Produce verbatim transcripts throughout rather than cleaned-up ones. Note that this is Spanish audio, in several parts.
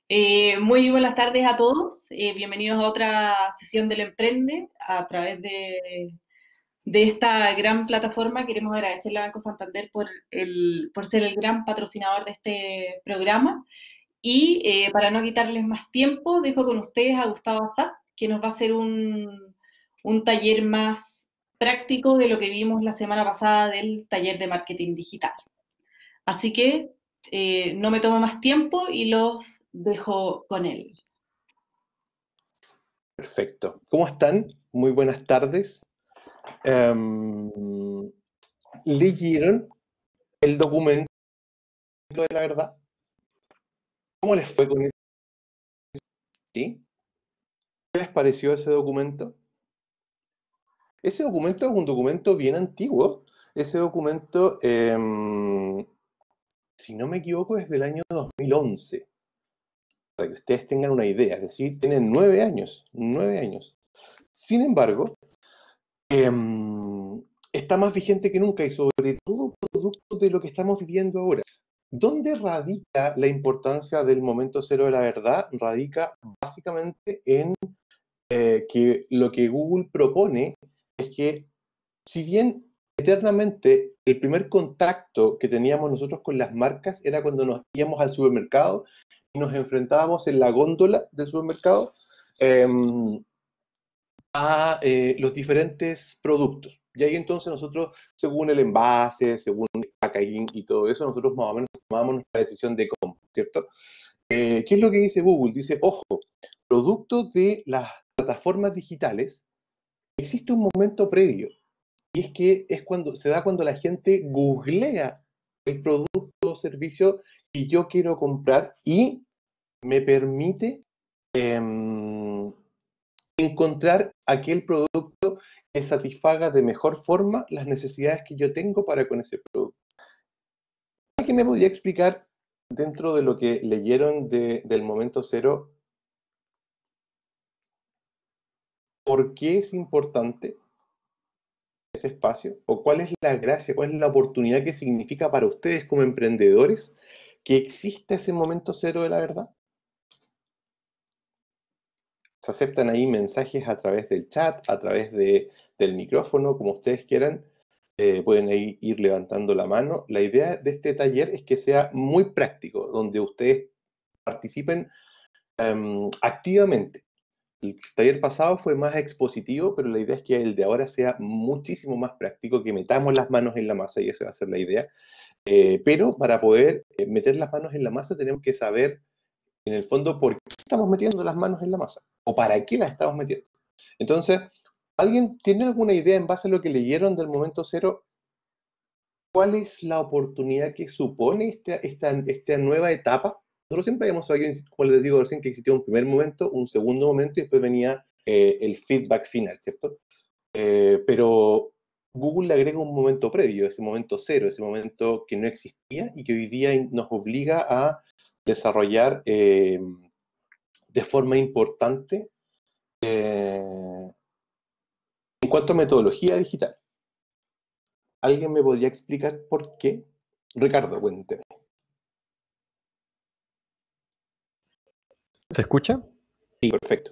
Eh, muy buenas tardes a todos. Eh, bienvenidos a otra sesión del Emprende a través de, de esta gran plataforma. Queremos agradecerle a Banco Santander por, el, por ser el gran patrocinador de este programa. Y eh, para no quitarles más tiempo, dejo con ustedes a Gustavo Azar, que nos va a hacer un, un taller más práctico de lo que vimos la semana pasada del taller de marketing digital. Así que eh, no me tomo más tiempo y los dejo con él. Perfecto. ¿Cómo están? Muy buenas tardes. Em, ¿leyeron el documento de la verdad? ¿Cómo les fue con eso? ¿Sí? ¿Qué les pareció ese documento? Ese documento es un documento bien antiguo. Ese documento, em, si no me equivoco, es del año dos mil once, para que ustedes tengan una idea. Es decir, tienen nueve años. Nueve años. Sin embargo, em, está más vigente que nunca y sobre todo producto de lo que estamos viviendo ahora. ¿Dónde radica la importancia del momento cero de la verdad? Radica básicamente en eh, que lo que Google propone es que, si bien eternamente el primer contacto que teníamos nosotros con las marcas era cuando nos íbamos al supermercado y nos enfrentábamos en la góndola del supermercado, eh, a eh, los diferentes productos. Y ahí entonces nosotros, según el envase, según el packaging y todo eso, nosotros más o menos tomamos nuestra decisión de compra, ¿cierto? Eh, ¿Qué es lo que dice Google? Dice, ojo, producto de las plataformas digitales, existe un momento previo. Y es que es cuando se da cuando la gente googlea el producto o servicio que yo quiero comprar y me permite eh, encontrar aquel producto que satisfaga de mejor forma las necesidades que yo tengo para con ese producto. ¿Alguien me podría explicar, dentro de lo que leyeron de, del momento cero, por qué es importante ese espacio? ¿O cuál es la gracia, cuál es la oportunidad que significa para ustedes como emprendedores que exista ese momento cero de la verdad? Se aceptan ahí mensajes a través del chat, a través de, del micrófono, como ustedes quieran. Eh, pueden ahí ir levantando la mano. La idea de este taller es que sea muy práctico, donde ustedes participen um, activamente. El taller pasado fue más expositivo, pero la idea es que el de ahora sea muchísimo más práctico, que metamos las manos en la masa, y esa va a ser la idea. Eh, pero para poder eh, meter las manos en la masa tenemos que saber, en el fondo, por qué estamos metiendo las manos en la masa, o para qué las estamos metiendo. Entonces, ¿alguien tiene alguna idea en base a lo que leyeron del momento cero? ¿Cuál es la oportunidad que supone esta, esta, esta nueva etapa? Nosotros siempre habíamos sabido, como les digo recién, que existía un primer momento, un segundo momento y después venía eh, el feedback final, ¿cierto? Eh, pero Google le agrega un momento previo, ese momento cero, ese momento que no existía y que hoy día nos obliga a desarrollar eh, de forma importante eh, en cuanto a metodología digital. ¿Alguien me podría explicar por qué? Ricardo, cuénteme. ¿Se escucha? Sí, perfecto.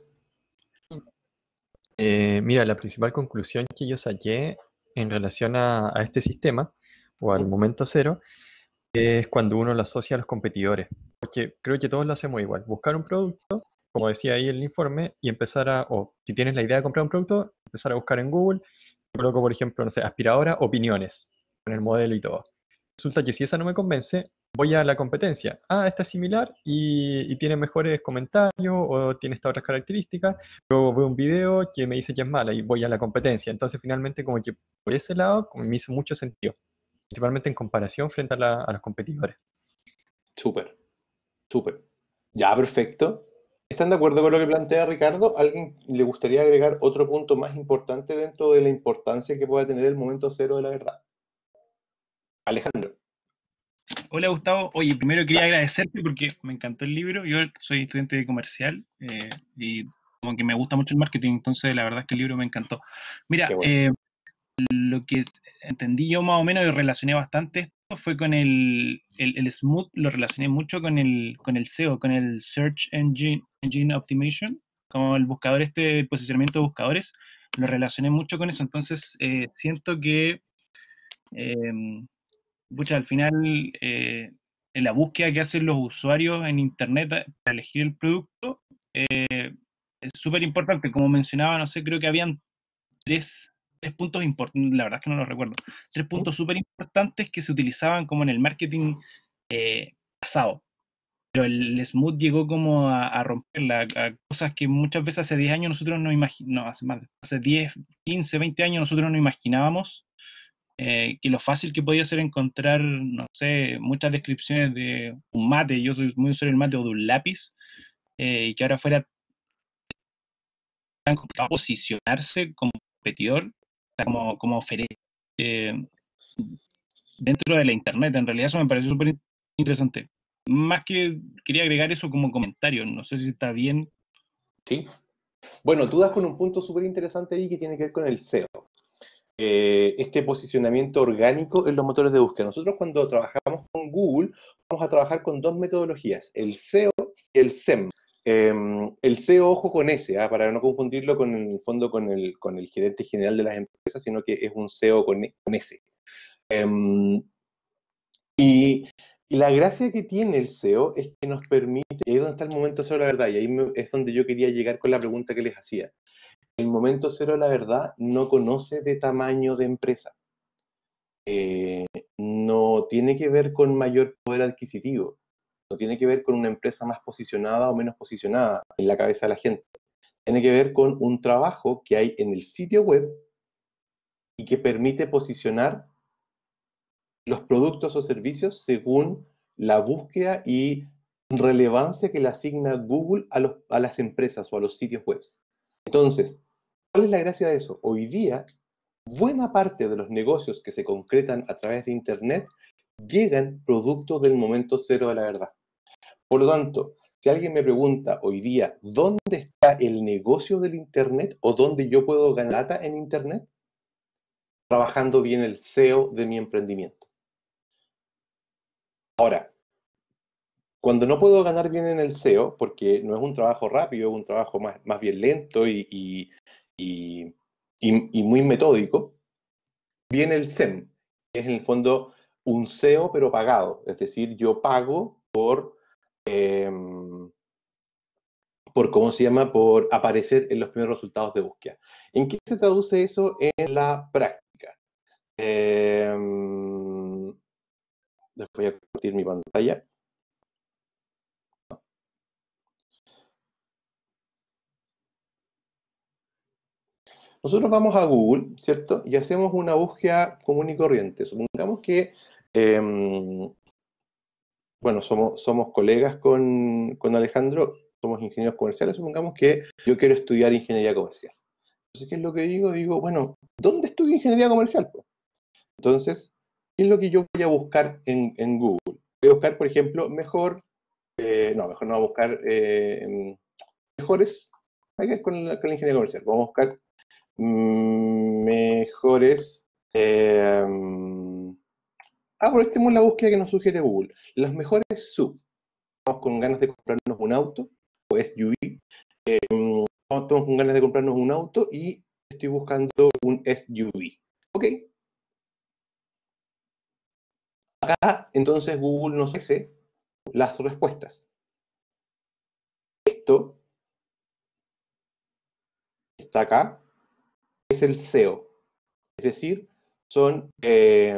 Eh, mira, la principal conclusión que yo saqué en relación a, a este sistema, o al momento cero, es cuando uno lo asocia a los competidores. Porque creo que todos lo hacemos igual. Buscar un producto, como decía ahí el informe, y empezar a, o si tienes la idea de comprar un producto, empezar a buscar en Google. Coloco, por ejemplo, no sé, aspiradora, opiniones, con el modelo y todo. Resulta que si esa no me convence, voy a la competencia. Ah, esta es similar y, y tiene mejores comentarios o tiene estas otras características. Luego veo un video que me dice que es mala y voy a la competencia. Entonces, finalmente, como que por ese lado, como me hizo mucho sentido, principalmente en comparación frente a, la- a los competidores. Súper, súper. Ya, perfecto. ¿Están de acuerdo con lo que plantea Ricardo? ¿Alguien le gustaría agregar otro punto más importante dentro de la importancia que pueda tener el momento cero de la verdad? Alejandro. Hola Gustavo, oye, primero quería Dale. agradecerte porque me encantó el libro. Yo soy estudiante de comercial eh, y como que me gusta mucho el marketing, entonces la verdad es que el libro me encantó. Qué Mira, bueno. eh, lo que entendí yo más o menos y relacioné bastante esto fue con el, el, el Smooth, lo relacioné mucho con el, con el S E O, con el Search Engine, Engine Optimization, como el buscador este de posicionamiento de buscadores, lo relacioné mucho con eso, entonces eh, siento que eh, pucha, al final eh, en la búsqueda que hacen los usuarios en Internet a- para elegir el producto es súper importante, como mencionaba, no sé, creo que habían tres, tres puntos importantes, la verdad es que no los recuerdo, tres ¿Mm? puntos súper importantes que se utilizaban como en el marketing eh, pasado. Pero el Smooth llegó como a, a romperla, a cosas que muchas veces hace diez años nosotros no imaginábamos, no, hace más, hace diez, quince, veinte años nosotros no imaginábamos eh, que lo fácil que podía ser encontrar, no sé, muchas descripciones de un mate, yo soy muy usuario del mate o de un lápiz, eh, y que ahora fuera tan complicado posicionarse como competidor, o sea, como, como oferente eh, dentro de la internet. En realidad eso me pareció súper interesante. Más que quería agregar eso como comentario, no sé si está bien. Sí. Bueno, tú das con un punto súper interesante ahí que tiene que ver con el S E O. Eh, este posicionamiento orgánico en los motores de búsqueda. Nosotros cuando trabajamos con Google, vamos a trabajar con dos metodologías, el S E O y el S E M. Eh, el S E O, ojo con ese, ¿ah? Para no confundirlo con en el fondo con el, con el gerente general de las empresas, sino que es un S E O con, con ese. Eh, y, y la gracia que tiene el S E O es que nos permite, y ahí es donde está el momento cero de la verdad, y ahí me, es donde yo quería llegar con la pregunta que les hacía. El momento cero de la verdad no conoce de tamaño de empresa. Eh, no tiene que ver con mayor poder adquisitivo, no tiene que ver con una empresa más posicionada o menos posicionada en la cabeza de la gente. Tiene que ver con un trabajo que hay en el sitio web y que permite posicionar los productos o servicios según la búsqueda y relevancia que le asigna Google a, los, a las empresas o a los sitios web. Entonces, ¿cuál es la gracia de eso? Hoy día, buena parte de los negocios que se concretan a través de Internet llegan producto del momento cero de la verdad. Por lo tanto, si alguien me pregunta hoy día, ¿dónde está el negocio del Internet o dónde yo puedo ganar data en Internet? Trabajando bien el S E O de mi emprendimiento. Ahora, cuando no puedo ganar bien en el S E O, porque no es un trabajo rápido, es un trabajo más, más bien lento y, y, y, y, y muy metódico, viene el S E M, que es en el fondo un S E O pero pagado. Es decir, yo pago por, eh, por, ¿cómo se llama? Por aparecer en los primeros resultados de búsqueda. ¿En qué se traduce eso en la práctica? Eh, les voy a compartir mi pantalla. Nosotros vamos a Google, ¿cierto? Y hacemos una búsqueda común y corriente. Supongamos que, eh, bueno, somos, somos colegas con, con Alejandro, somos ingenieros comerciales, supongamos que yo quiero estudiar ingeniería comercial. Entonces, ¿qué es lo que digo? Digo, bueno, ¿dónde estudio ingeniería comercial? Pues? Entonces, ¿qué es lo que yo voy a buscar en, en Google? Voy a buscar, por ejemplo, mejor, eh, no, mejor no voy a buscar eh, mejores, hay que ir con la, con la ingeniería comercial, vamos a buscar mejores. Eh, aprovechemos la búsqueda que nos sugiere Google. Los mejores sub. Estamos con ganas de comprarnos un auto o S U V. Eh, estamos con ganas de comprarnos un auto y estoy buscando un S U V. Ok. Acá entonces Google nos ofrece las respuestas. Esto está acá, es el S E O. Es decir, son eh,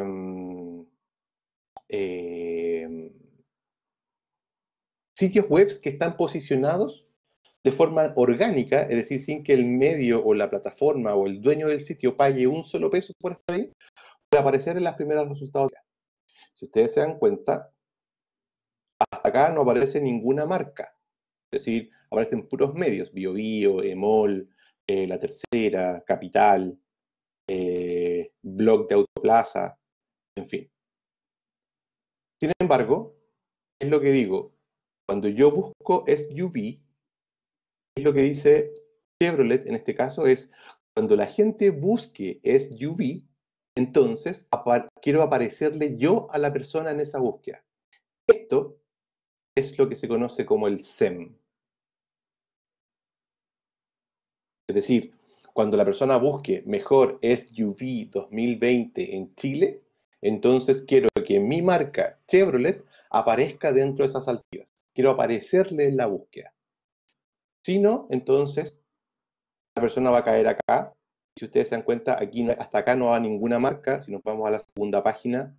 eh, sitios web que están posicionados de forma orgánica, es decir, sin que el medio o la plataforma o el dueño del sitio pague un solo peso por estar ahí, para aparecer en los primeros resultados. Si ustedes se dan cuenta, hasta acá no aparece ninguna marca, es decir, aparecen puros medios, BioBio, Emol, eh, La Tercera, Capital, eh, Blog de Autoplaza, en fin. Sin embargo, es lo que digo, cuando yo busco S U V, es lo que dice Chevrolet en este caso, es Cuando la gente busque S U V, entonces quiero aparecerle yo a la persona en esa búsqueda. Esto es lo que se conoce como el S E M. Es decir, cuando la persona busque mejor S U V dos mil veinte en Chile, entonces quiero que mi marca Chevrolet aparezca dentro de esas alternativas. Quiero aparecerle en la búsqueda. Si no, entonces la persona va a caer acá. Si ustedes se dan cuenta, aquí no, hasta acá no va ninguna marca. Si nos vamos a la segunda página,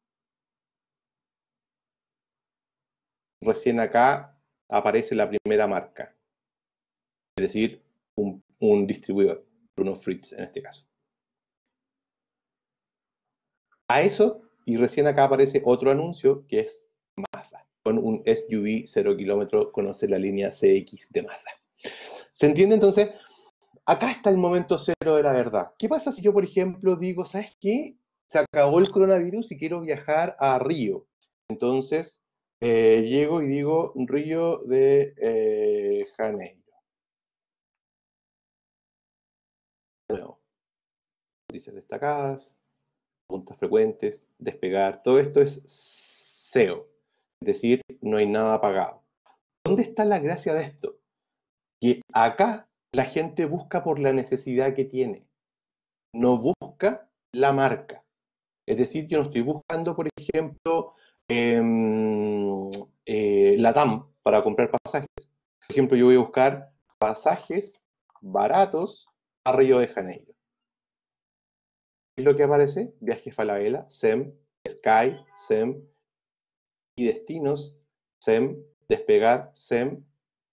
recién acá aparece la primera marca. Es decir, un, un distribuidor, Bruno Fritz en este caso. A eso, y recién acá aparece otro anuncio que es Mazda. Con un S U V cero kilómetros, conoce la línea C X de Mazda. ¿Se entiende entonces? Acá está el momento cero de la verdad. ¿Qué pasa si yo, por ejemplo, digo, ¿sabes qué? Se acabó el coronavirus y quiero viajar a Río. Entonces, eh, llego y digo Río de eh, Janeiro. Nuevo. Noticias destacadas, preguntas frecuentes, despegar. Todo esto es S E O. Es decir, no hay nada pagado. ¿Dónde está la gracia de esto? Que acá la gente busca por la necesidad que tiene. No busca la marca. Es decir, yo no estoy buscando, por ejemplo, eh, eh, LATAM para comprar pasajes. Por ejemplo, yo voy a buscar pasajes baratos a Río de Janeiro. ¿Qué es lo que aparece? Viajes Falabella, S E M, Sky, S E M, y destinos, S E M, despegar, S E M.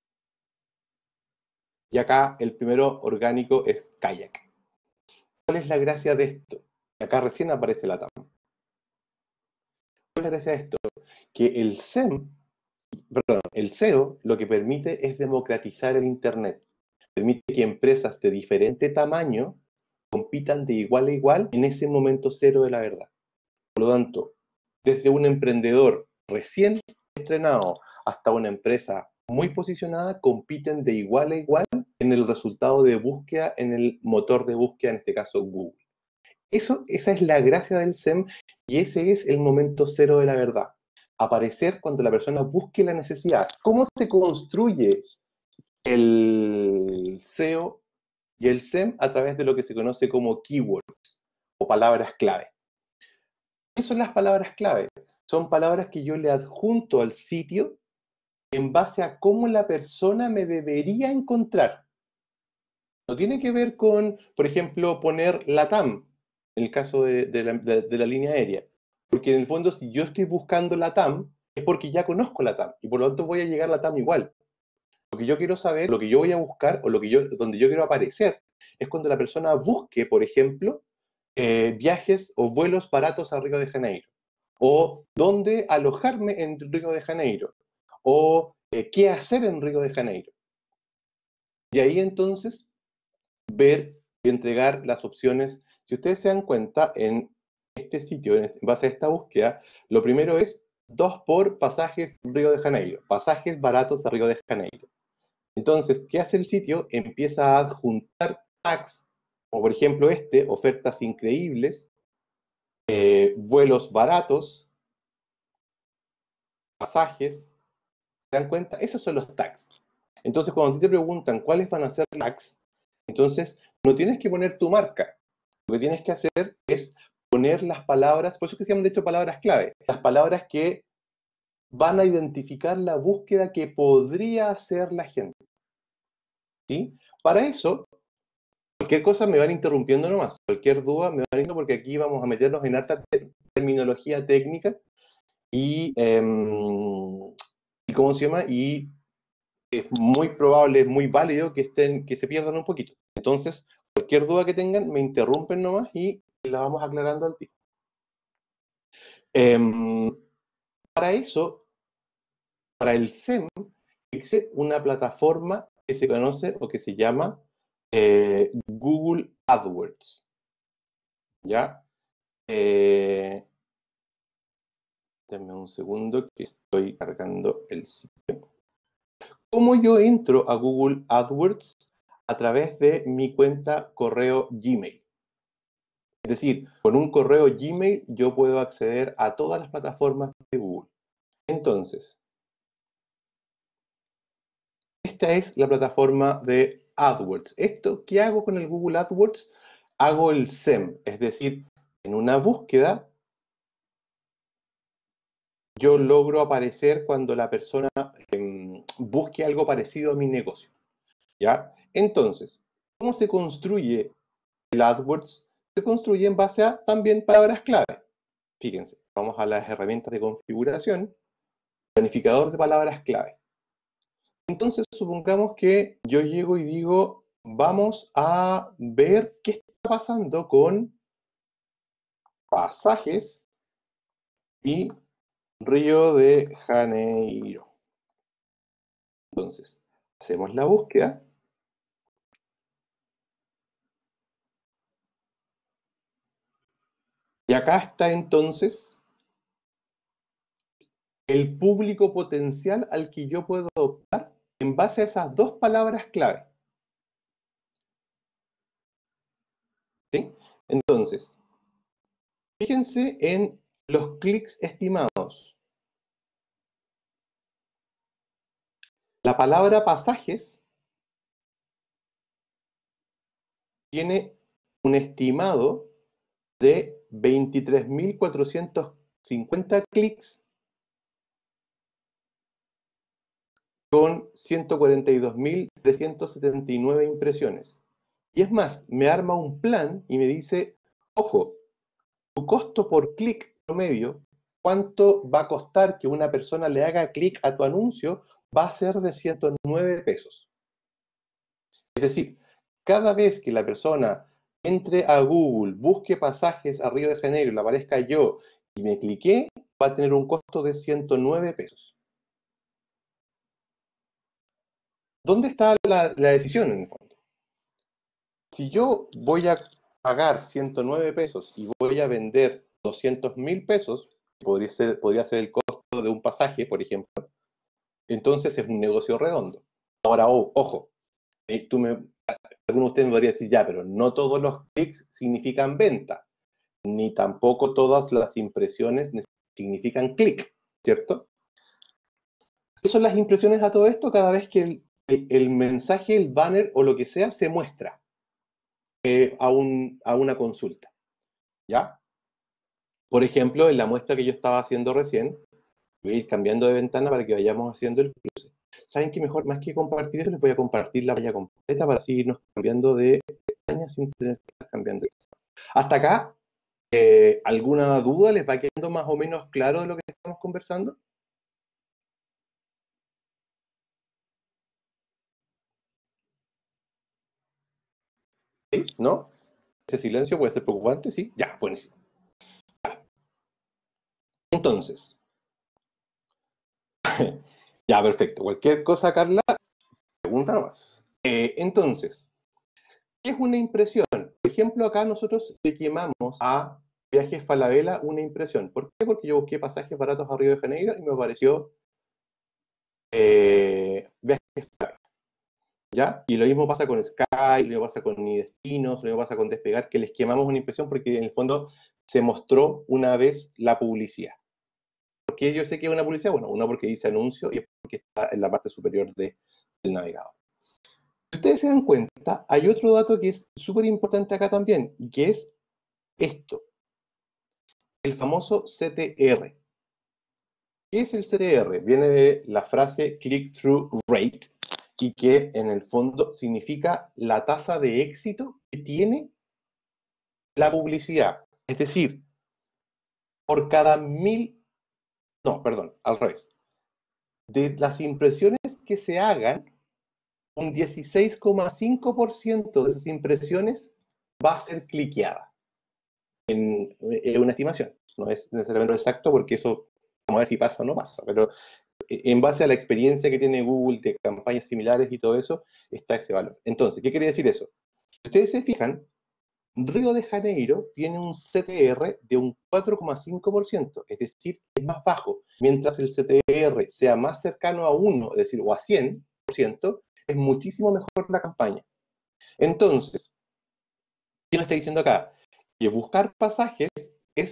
Y acá el primero orgánico es Kayak. ¿Cuál es la gracia de esto? Acá recién aparece LATAM. ¿Cuál es la gracia de esto? Que el S E M, perdón, el S E O lo que permite es democratizar el Internet. Permite que empresas de diferente tamaño compitan de igual a igual en ese momento cero de la verdad. Por lo tanto, desde un emprendedor recién estrenado hasta una empresa muy posicionada, compiten de igual a igual en el resultado de búsqueda, en el motor de búsqueda, en este caso Google. Eso, esa es la gracia del S E M y ese es el momento cero de la verdad. Aparecer cuando la persona busque la necesidad. ¿Cómo se construye el S E O y el S E M? A través de lo que se conoce como keywords o palabras clave. ¿Qué son las palabras clave? Son palabras que yo le adjunto al sitio en base a cómo la persona me debería encontrar. No tiene que ver con, por ejemplo, poner LATAM, en el caso de, de, la, de, de la línea aérea. Porque en el fondo, si yo estoy buscando LATAM, es porque ya conozco LATAM, y por lo tanto voy a llegar a LATAM igual. Lo que yo quiero saber, lo que yo voy a buscar, o lo que yo, donde yo quiero aparecer, es cuando la persona busque, por ejemplo, eh, viajes o vuelos baratos a Río de Janeiro, o dónde alojarme en Río de Janeiro, o eh, qué hacer en Río de Janeiro. Y ahí entonces ver y entregar las opciones. Si ustedes se dan cuenta, en este sitio, en base a esta búsqueda, lo primero es dos por pasajes Río de Janeiro, pasajes baratos a Río de Janeiro. Entonces, ¿qué hace el sitio? Empieza a adjuntar tags, como por ejemplo este, ofertas increíbles, eh, vuelos baratos, pasajes. ¿Se dan cuenta? Esos son los tags. Entonces, cuando te preguntan cuáles van a ser los tags, entonces no tienes que poner tu marca. Lo que tienes que hacer es poner las palabras, por eso que se llaman de hecho palabras clave, las palabras que van a identificar la búsqueda que podría hacer la gente. ¿Sí? Para eso, cualquier cosa me van interrumpiendo nomás, cualquier duda me van interrumpiendo porque aquí vamos a meternos en harta terminología técnica y, eh, y ¿cómo se llama? Y es muy probable, es muy válido que, estén, que se pierdan un poquito. Entonces, cualquier duda que tengan, me interrumpen nomás y la vamos aclarando al tiro. Eh, para eso, para el S E M, existe una plataforma que se conoce o que se llama eh, Google AdWords. ¿Ya? Eh, denme un segundo que estoy cargando el sitio. ¿Cómo yo entro a Google AdWords? a través de mi cuenta correo Gmail. Es decir, con un correo Gmail yo puedo acceder a todas las plataformas de Google. Entonces, esta es la plataforma de AdWords. ¿Esto qué hago con el Google AdWords? Hago el S E M, es decir, en una búsqueda yo logro aparecer cuando la persona eh, busque algo parecido a mi negocio. ¿Ya? Entonces, ¿cómo se construye el AdWords? Se construye en base a también palabras clave. Fíjense, vamos a las herramientas de configuración, planificador de palabras clave. Entonces, supongamos que yo llego y digo, vamos a ver qué está pasando con pasajes y Río de Janeiro. Entonces, hacemos la búsqueda. Y acá está entonces el público potencial al que yo puedo optar en base a esas dos palabras clave. ¿Sí? Entonces, fíjense en los clics estimados. La palabra pasajes tiene un estimado de veintitrés mil cuatrocientos cincuenta clics con ciento cuarenta y dos mil trescientas setenta y nueve impresiones. Y es más, me arma un plan y me dice, ojo, tu costo por clic promedio, ¿cuánto va a costar que una persona le haga clic a tu anuncio? Va a ser de ciento nueve pesos. Es decir, cada vez que la persona entre a Google, busque pasajes a Río de Janeiro, le aparezca yo y me cliqué, va a tener un costo de ciento nueve pesos. ¿Dónde está la, la decisión en el fondo? Si yo voy a pagar ciento nueve pesos y voy a vender doscientos mil pesos, podría ser, podría ser el costo de un pasaje, por ejemplo, entonces es un negocio redondo. Ahora, oh, ojo, eh, tú me, alguno de ustedes me podría decir, ya, pero no todos los clics significan venta, ni tampoco todas las impresiones significan clic, ¿cierto? ¿Qué son las impresiones a todo esto? Cada vez que el, el, el mensaje, el banner o lo que sea se muestra eh, a, un, a una consulta, ¿ya? Por ejemplo, en la muestra que yo estaba haciendo recién, voy a ir cambiando de ventana para que vayamos haciendo el cruce. ¿Saben qué mejor? Más que compartir eso, les voy a compartir la pantalla completa para así irnos cambiando de pestañas sin tener que estar cambiando. Hasta acá, eh, ¿alguna duda? ¿Les va quedando más o menos claro de lo que estamos conversando? ¿Sí? ¿No? Ese silencio puede ser preocupante, ¿sí? Ya, buenísimo. Entonces, ya, perfecto. Cualquier cosa, Carla, pregunta nomás. Eh, entonces, ¿qué es una impresión? Por ejemplo, acá nosotros le quemamos a Viajes Falabella una impresión. ¿Por qué? Porque yo busqué pasajes baratos a Río de Janeiro y me apareció eh, Viajes Falabella. ¿Ya? Y lo mismo pasa con Sky, lo mismo pasa con Mi Destinos, lo mismo pasa con Despegar, que les quemamos una impresión porque en el fondo se mostró una vez la publicidad. ¿Por qué yo sé que es una publicidad? Bueno, uno porque dice anuncio y porque está en la parte superior de, del navegador. Si ustedes se dan cuenta, hay otro dato que es súper importante acá también, y que es esto, el famoso C T R. ¿Qué es el C T R? Viene de la frase click-through rate, y que en el fondo significa la tasa de éxito que tiene la publicidad. Es decir, por cada mil, no, perdón, al revés. De las impresiones que se hagan, un dieciséis coma cinco por ciento de esas impresiones va a ser cliqueada. En, en una estimación, no es necesariamente exacto porque eso, vamos a ver si pasa o no pasa, pero en base a la experiencia que tiene Google de campañas similares y todo eso, está ese valor. Entonces, ¿qué quiere decir eso? Si ustedes se fijan, Río de Janeiro tiene un C T R de un cuatro coma cinco por ciento, es decir, es más bajo. Mientras el C T R sea más cercano a uno, es decir, o a cien por ciento, es muchísimo mejor la campaña. Entonces, ¿qué nos está diciendo acá? Que buscar pasajes es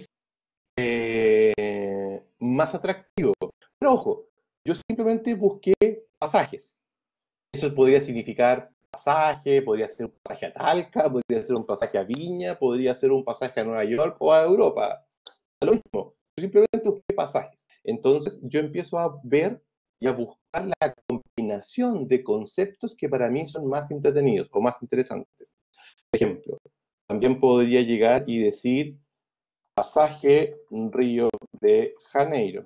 eh, más atractivo. Pero ojo, yo simplemente busqué pasajes. Eso podría significar pasaje, podría ser un pasaje a Talca, podría ser un pasaje a Viña, podría ser un pasaje a Nueva York o a Europa. Lo mismo, yo simplemente busqué pasajes. Entonces yo empiezo a ver y a buscar la combinación de conceptos que para mí son más entretenidos o más interesantes. Por ejemplo, también podría llegar y decir pasaje Río de Janeiro.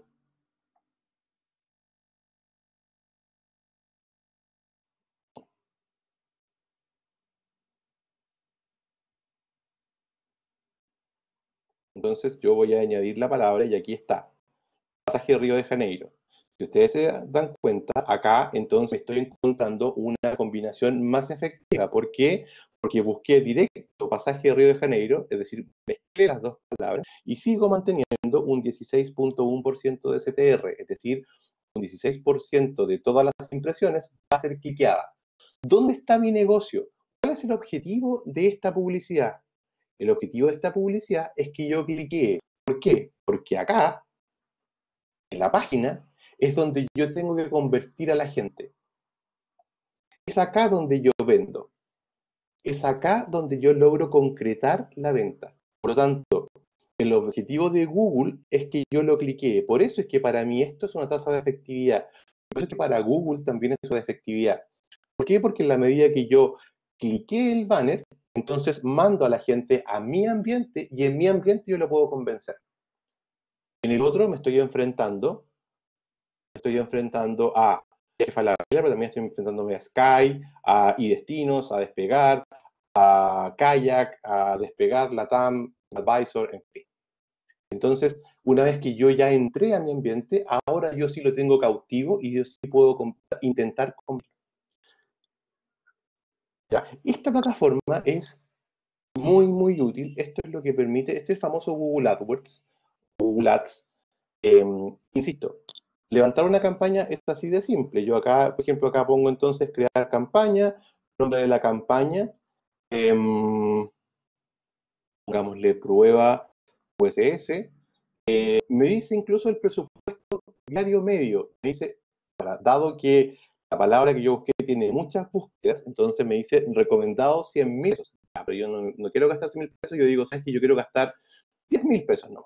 Entonces yo voy a añadir la palabra y aquí está, pasaje Río de Janeiro. Si ustedes se dan cuenta, acá entonces estoy encontrando una combinación más efectiva. ¿Por qué? Porque busqué directo pasaje Río de Janeiro, es decir, mezclé las dos palabras y sigo manteniendo un dieciséis punto uno por ciento de C T R, es decir, un dieciséis por ciento de todas las impresiones va a ser cliqueada. ¿Dónde está mi negocio? ¿Cuál es el objetivo de esta publicidad? El objetivo de esta publicidad es que yo cliquee. ¿Por qué? Porque acá, en la página, es donde yo tengo que convertir a la gente. Es acá donde yo vendo. Es acá donde yo logro concretar la venta. Por lo tanto, el objetivo de Google es que yo lo cliquee. Por eso es que para mí esto es una tasa de efectividad. Por eso es que para Google también es una efectividad. ¿Por qué? Porque en la medida que yo cliqué el banner, entonces mando a la gente a mi ambiente y en mi ambiente yo lo puedo convencer. En el otro me estoy enfrentando, me estoy enfrentando a Viaje a la Vela, pero también estoy enfrentándome a Sky, a iDestinos, a Despegar, a Kayak, a Despegar, Latam, Advisor, en fin. Entonces, una vez que yo ya entré a mi ambiente, ahora yo sí lo tengo cautivo y yo sí puedo intentar comprar. Ya. Esta plataforma es muy, muy útil. Esto es lo que permite, este es el famoso Google AdWords, Google Ads. Eh, insisto, levantar una campaña es así de simple. Yo acá, por ejemplo, acá pongo entonces crear campaña, nombre de la campaña, eh, pongámosle prueba U S S, eh, me dice incluso el presupuesto diario medio, me dice, para, dado que la palabra que yo busqué tiene muchas búsquedas, entonces me dice recomendado cien mil pesos. Ah, pero yo no, no quiero gastar cien mil pesos, yo digo, ¿sabes qué? Yo quiero gastar diez mil pesos nomás.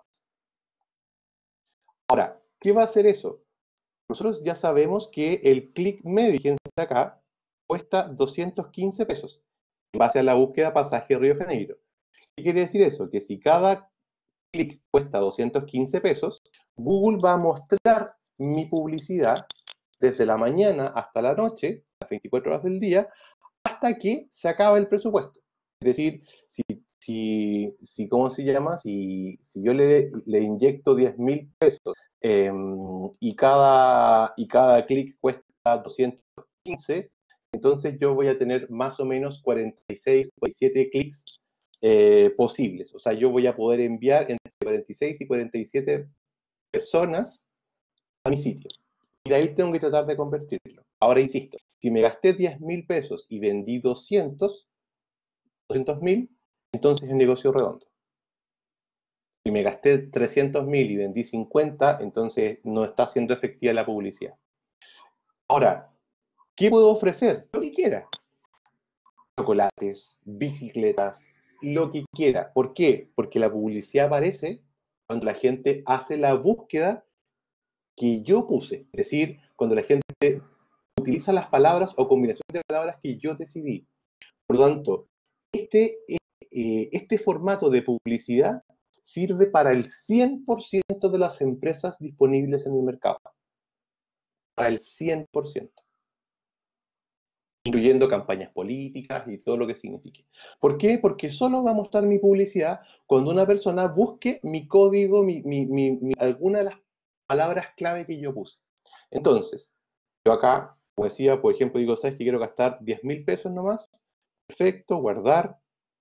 Ahora, ¿qué va a hacer eso? Nosotros ya sabemos que el clic medio, fíjense acá, cuesta doscientos quince pesos, en base a la búsqueda pasaje Río de Janeiro. ¿Qué quiere decir eso? Que si cada clic cuesta doscientos quince pesos, Google va a mostrar mi publicidad desde la mañana hasta la noche, las veinticuatro horas del día, hasta que se acaba el presupuesto. Es decir, si, si, si ¿cómo se llama? Si, si yo le, le inyecto diez mil pesos eh, y cada, y cada clic cuesta doscientos quince, entonces yo voy a tener más o menos cuarenta y seis, cuarenta y siete clics eh, posibles. O sea, yo voy a poder enviar entre cuarenta y seis y cuarenta y siete personas a mi sitio. Y de ahí tengo que tratar de convertirlo. Ahora insisto, si me gasté diez mil pesos y vendí doscientos mil, entonces es negocio redondo. Si me gasté trescientos mil y vendí cincuenta, entonces no está siendo efectiva la publicidad. Ahora, ¿qué puedo ofrecer? Lo que quiera. Chocolates, bicicletas, lo que quiera. ¿Por qué? Porque la publicidad aparece cuando la gente hace la búsqueda que yo puse. Es decir, cuando la gente utiliza las palabras o combinaciones de palabras que yo decidí. Por lo tanto, este, eh, este formato de publicidad sirve para el cien por ciento de las empresas disponibles en el mercado. Para el cien por ciento. Incluyendo campañas políticas y todo lo que signifique. ¿Por qué? Porque solo va a mostrar mi publicidad cuando una persona busque mi código, mi, mi, mi, mi, alguna de las palabras clave que yo puse. Entonces, yo acá, como decía, por ejemplo, digo, ¿sabes que quiero gastar diez mil pesos nomás? Perfecto, guardar.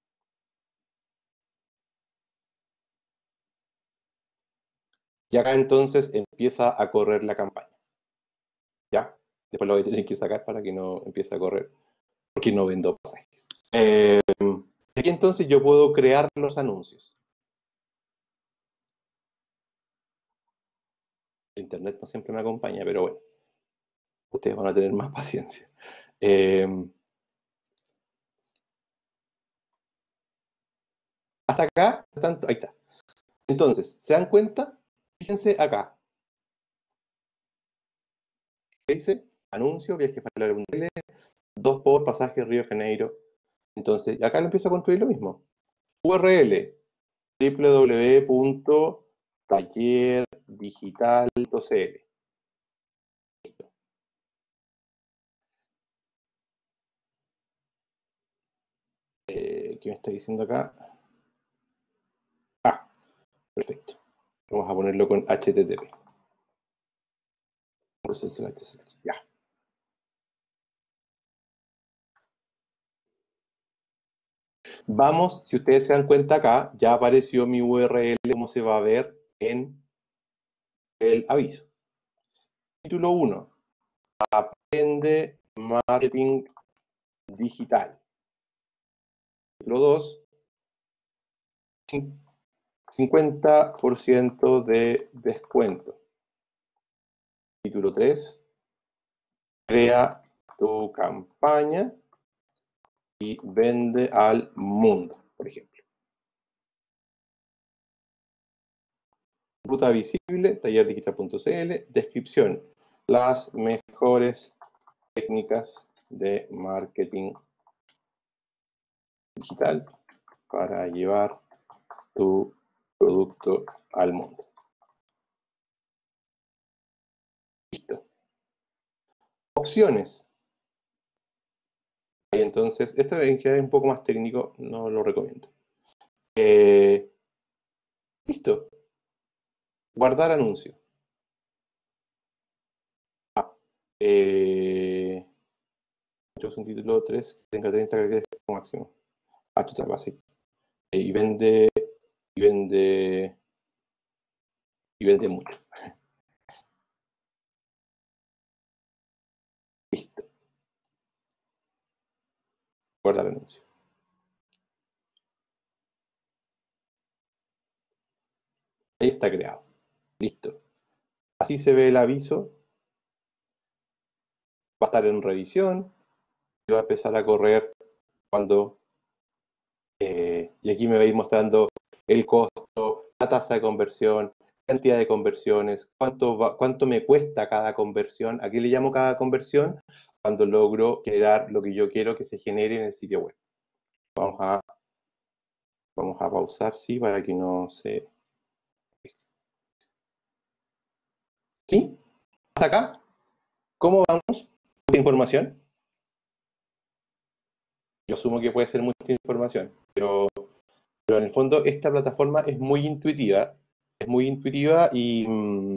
Y acá entonces empieza a correr la campaña. ¿Ya? Después lo voy a tener que sacar para que no empiece a correr. Porque no vendo pasajes. Eh, aquí entonces yo puedo crear los anuncios. El internet no siempre me acompaña, pero bueno, ustedes van a tener más paciencia. Eh, hasta acá, tanto, ahí está. Entonces, ¿se dan cuenta? Fíjense acá. ¿Qué dice? Anuncio, viaje para la dos por pasaje Río de Janeiro. Entonces, acá lo empiezo a construir lo mismo. U R L, w w w punto taller digital punto c l. Eh, ¿Qué me está diciendo acá? Ah, perfecto. Vamos a ponerlo con H T T P. Ya. Vamos, si ustedes se dan cuenta acá, ya apareció mi U R L, como se va a ver en el aviso. Título uno. Aprende marketing digital. Título dos. cincuenta por ciento de descuento. Título tres. Crea tu campaña y vende al mundo, por ejemplo. Ruta visible, taller digital punto c l. Descripción. Las mejores técnicas de marketing digital para llevar tu producto al mundo. Listo. Opciones. Y entonces, esto en general es un poco más técnico, no lo recomiendo. Eh, listo. Guardar anuncio. Ah, eh, un título tres, tenga treinta caracteres como máximo. Ah, total, básico. Eh, y vende, y vende, y vende mucho. Listo. Guardar anuncio. Ahí está creado. Listo. Así se ve el aviso. Va a estar en revisión. Y va a empezar a correr cuando... Eh, y aquí me va a ir mostrando el costo, la tasa de conversión, cantidad de conversiones, cuánto, va, cuánto me cuesta cada conversión. ¿A qué le llamo cada conversión? Cuando logro generar lo que yo quiero que se genere en el sitio web. Vamos a, vamos a pausar, sí, para que no se... ¿Sí? ¿Hasta acá? ¿Cómo vamos? ¿Mucha información? Yo asumo que puede ser mucha información, pero, pero en el fondo esta plataforma es muy intuitiva, es muy intuitiva y,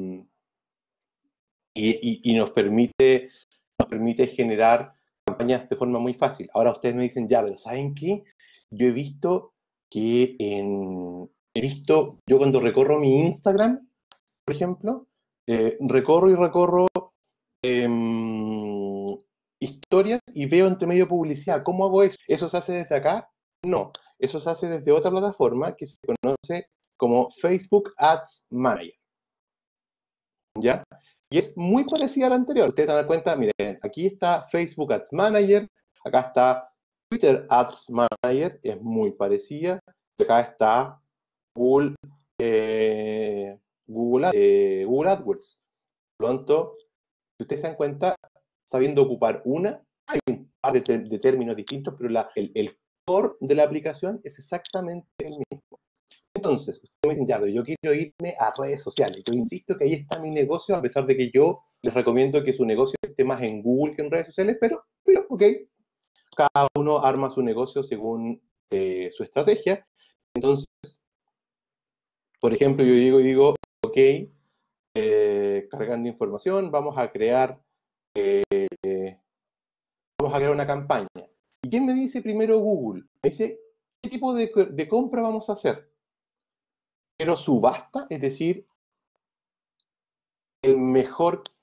y, y, y nos permite, nos permite generar campañas de forma muy fácil. Ahora ustedes me dicen, ya, pero ¿saben qué? Yo he visto que en, he visto, yo cuando recorro mi Instagram, por ejemplo, eh, recorro y recorro eh, historias y veo entre medio publicidad. ¿Cómo hago eso? ¿Eso se hace desde acá? No, eso se hace desde otra plataforma que se conoce como Facebook Ads Manager. ¿Ya? Y es muy parecida a la anterior. Ustedes se dan cuenta, miren, aquí está Facebook Ads Manager, acá está Twitter Ads Manager, es muy parecida. Y acá está Google, eh, Google, eh, Google AdWords. Por lo tanto, si ustedes se dan cuenta, sabiendo ocupar una, hay un par de, de términos distintos, pero la, el, el core de la aplicación es exactamente el mismo. Entonces, ustedes me dicen, ya, pero yo quiero irme a redes sociales. Yo insisto que ahí está mi negocio, a pesar de que yo les recomiendo que su negocio esté más en Google que en redes sociales, pero, pero ok, cada uno arma su negocio según eh, su estrategia. Entonces, por ejemplo, yo digo, digo ok, eh, cargando información, vamos a crear, eh, vamos a crear una campaña. ¿Y quién me dice primero Google? Me dice, ¿qué tipo de, de compra vamos a hacer? Pero subasta, es decir, el mejor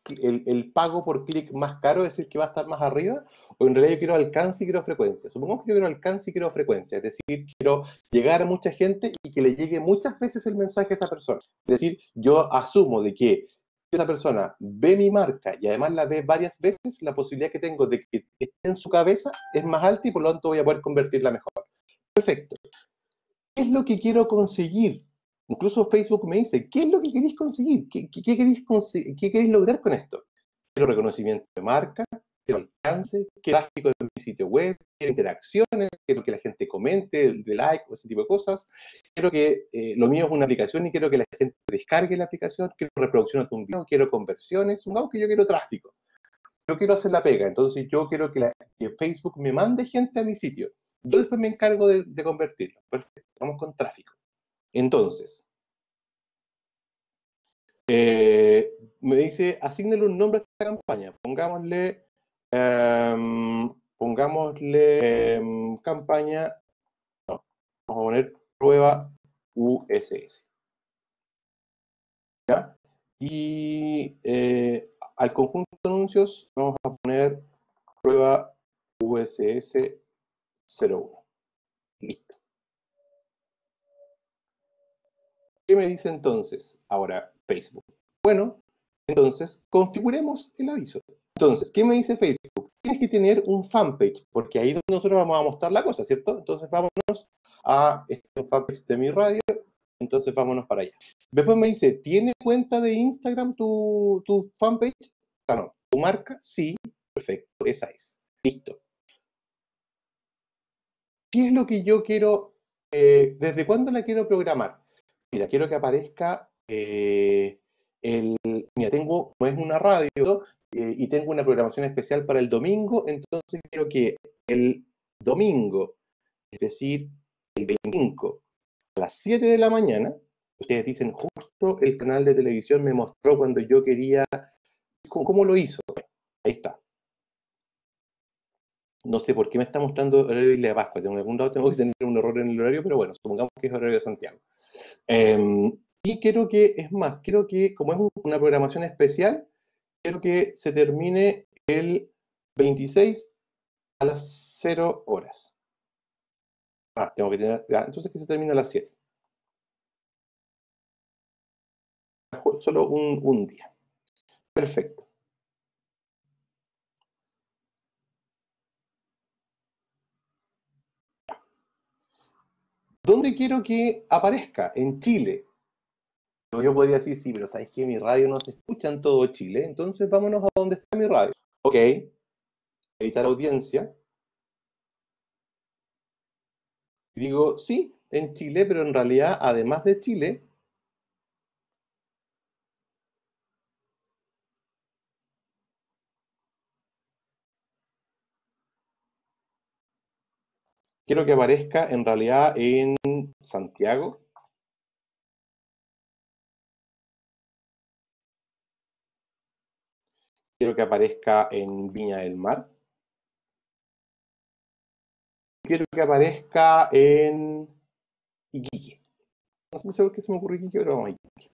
el, el pago por clic más caro, es decir, que va a estar más arriba, o en realidad yo quiero alcance y quiero frecuencia. Supongamos que yo quiero alcance y quiero frecuencia, es decir, quiero llegar a mucha gente y que le llegue muchas veces el mensaje a esa persona. Es decir, yo asumo de que si esa persona ve mi marca y además la ve varias veces, la posibilidad que tengo de que esté en su cabeza es más alta y por lo tanto voy a poder convertirla mejor. Perfecto. ¿Qué es lo que quiero conseguir? Incluso Facebook me dice, ¿qué es lo que queréis conseguir? ¿Qué, qué, qué queréis, qué queréis lograr con esto? Quiero reconocimiento de marca, quiero alcance, quiero tráfico de mi sitio web, quiero interacciones, quiero que la gente comente, de like o ese tipo de cosas. Quiero que eh, lo mío es una aplicación y quiero que la gente descargue la aplicación, quiero reproducción de un video, quiero conversiones, supongamos que yo quiero tráfico. Yo quiero hacer la pega, entonces yo quiero que, la, que Facebook me mande gente a mi sitio. Yo después me encargo de, de convertirlo. Perfecto, vamos con tráfico. Entonces, eh, me dice, asígnale un nombre a esta campaña. Pongámosle, eh, pongámosle eh, campaña, no, vamos a poner prueba U S S. ¿Ya? Y eh, al conjunto de anuncios vamos a poner prueba U S S cero uno. Listo. ¿Qué me dice entonces ahora Facebook? Bueno, entonces configuremos el aviso. Entonces, ¿qué me dice Facebook? Tienes que tener un fanpage, porque ahí es donde nosotros vamos a mostrar la cosa, ¿cierto? Entonces vámonos a este fanpage de mi radio, entonces vámonos para allá. Después me dice, ¿tiene cuenta de Instagram tu, tu fanpage? Ah, no. ¿Tu marca? Sí, perfecto, esa es. Listo. ¿Qué es lo que yo quiero, eh, desde cuándo la quiero programar? Mira, quiero que aparezca eh, el, mira, tengo, como es una radio eh, y tengo una programación especial para el domingo, entonces quiero que el domingo, es decir, el veinticinco, a las siete de la mañana, ustedes dicen, justo el canal de televisión me mostró cuando yo quería, ¿cómo, cómo lo hizo? Ahí está. No sé por qué me está mostrando el horario de Isla de Pascua. De algún lado tengo que tener un error en el horario, pero bueno, supongamos que es horario de Santiago. Eh, y quiero que, es más, quiero que, como es un, una programación especial, quiero que se termine el veintiséis a las cero horas. Ah, tengo que tener, ya, entonces que se termine a las siete. Solo un, un día. Perfecto. ¿Dónde quiero que aparezca? En Chile. Yo podría decir, sí, pero ¿sabes que mi radio no se escucha en todo Chile? Entonces vámonos a donde está mi radio. Ok, editar audiencia. Y digo, sí, en Chile, pero en realidad, además de Chile, quiero que aparezca en realidad en Santiago. Quiero que aparezca en Viña del Mar. Quiero que aparezca en Iquique. No sé por qué se me ocurre Iquique, pero vamos a Iquique.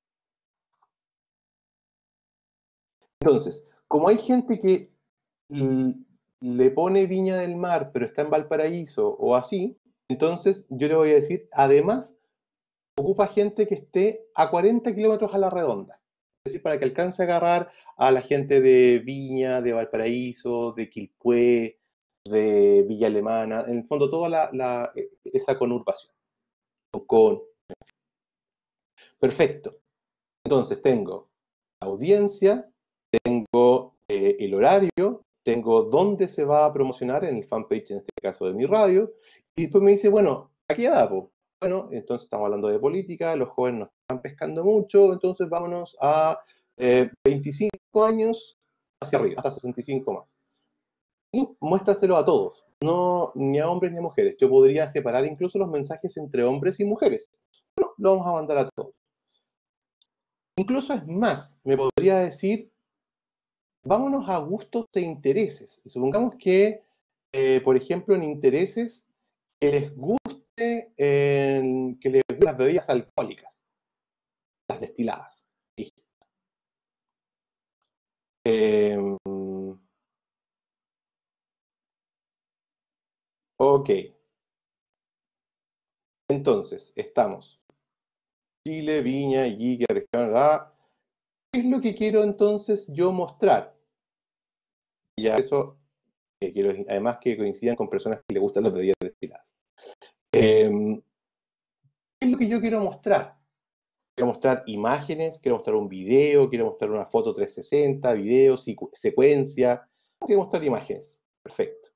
Entonces, como hay gente que le pone Viña del Mar, pero está en Valparaíso o así, entonces yo le voy a decir, además, ocupa gente que esté a cuarenta kilómetros a la redonda. Es decir, para que alcance a agarrar a la gente de Viña, de Valparaíso, de Quilpué, de Villa Alemana, en el fondo toda la, la, esa conurbación. Con... Perfecto. Entonces tengo audiencia, tengo eh, el horario, tengo dónde se va a promocionar en el fanpage, en este caso de mi radio, y después me dice, bueno, aquí da, po. Bueno, entonces estamos hablando de política, los jóvenes nos están pescando mucho, entonces vámonos a eh, veinticinco años hacia arriba, hasta sesenta y cinco más. Y muéstraselo a todos, no ni a hombres ni a mujeres. Yo podría separar incluso los mensajes entre hombres y mujeres. Bueno, lo vamos a mandar a todos. Incluso es más, me podría decir, vámonos a gustos de intereses. Y supongamos que, eh, por ejemplo, en intereses, que les guste, eh, que les gusten las bebidas alcohólicas, las destiladas. Listo. Eh, ok. Entonces, estamos. Chile, Viña, Iquique, región A. ¿Qué es lo que quiero entonces yo mostrar? Y a eso eh, quiero, además que coincidan con personas que les gustan las bebidas destiladas. Eh, ¿Qué es lo que yo quiero mostrar? Quiero mostrar imágenes, quiero mostrar un video, quiero mostrar una foto trescientos sesenta, video, secuencia. Quiero mostrar imágenes. Perfecto.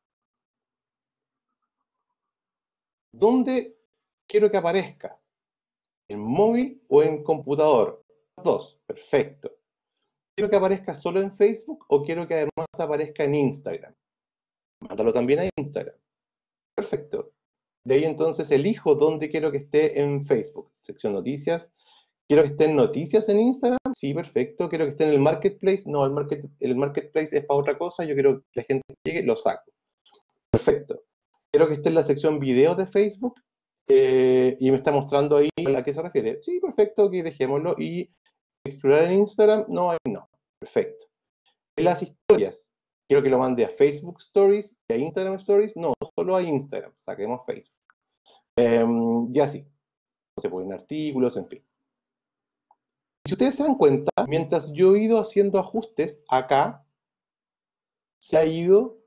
¿Dónde quiero que aparezca? ¿En móvil o en computador? Los dos. Perfecto. ¿Quiero que aparezca solo en Facebook o quiero que además aparezca en Instagram? Mándalo también a Instagram. Perfecto. De ahí entonces elijo dónde quiero que esté en Facebook. Sección noticias. ¿Quiero que esté en noticias en Instagram? Sí, perfecto. ¿Quiero que esté en el marketplace? No, el, market, el marketplace es para otra cosa. Yo quiero que la gente llegue, lo saco. Perfecto. ¿Quiero que esté en la sección videos de Facebook? Eh, y me está mostrando ahí a qué se refiere. Sí, perfecto, que dejémoslo. Y explorar en Instagram, no, ahí no. Perfecto. En las historias, quiero que lo mande a Facebook Stories y a Instagram Stories. No, solo a Instagram. Saquemos Facebook. Eh, y así. Se pueden artículos, en fin. Si ustedes se dan cuenta, mientras yo he ido haciendo ajustes acá, se ha ido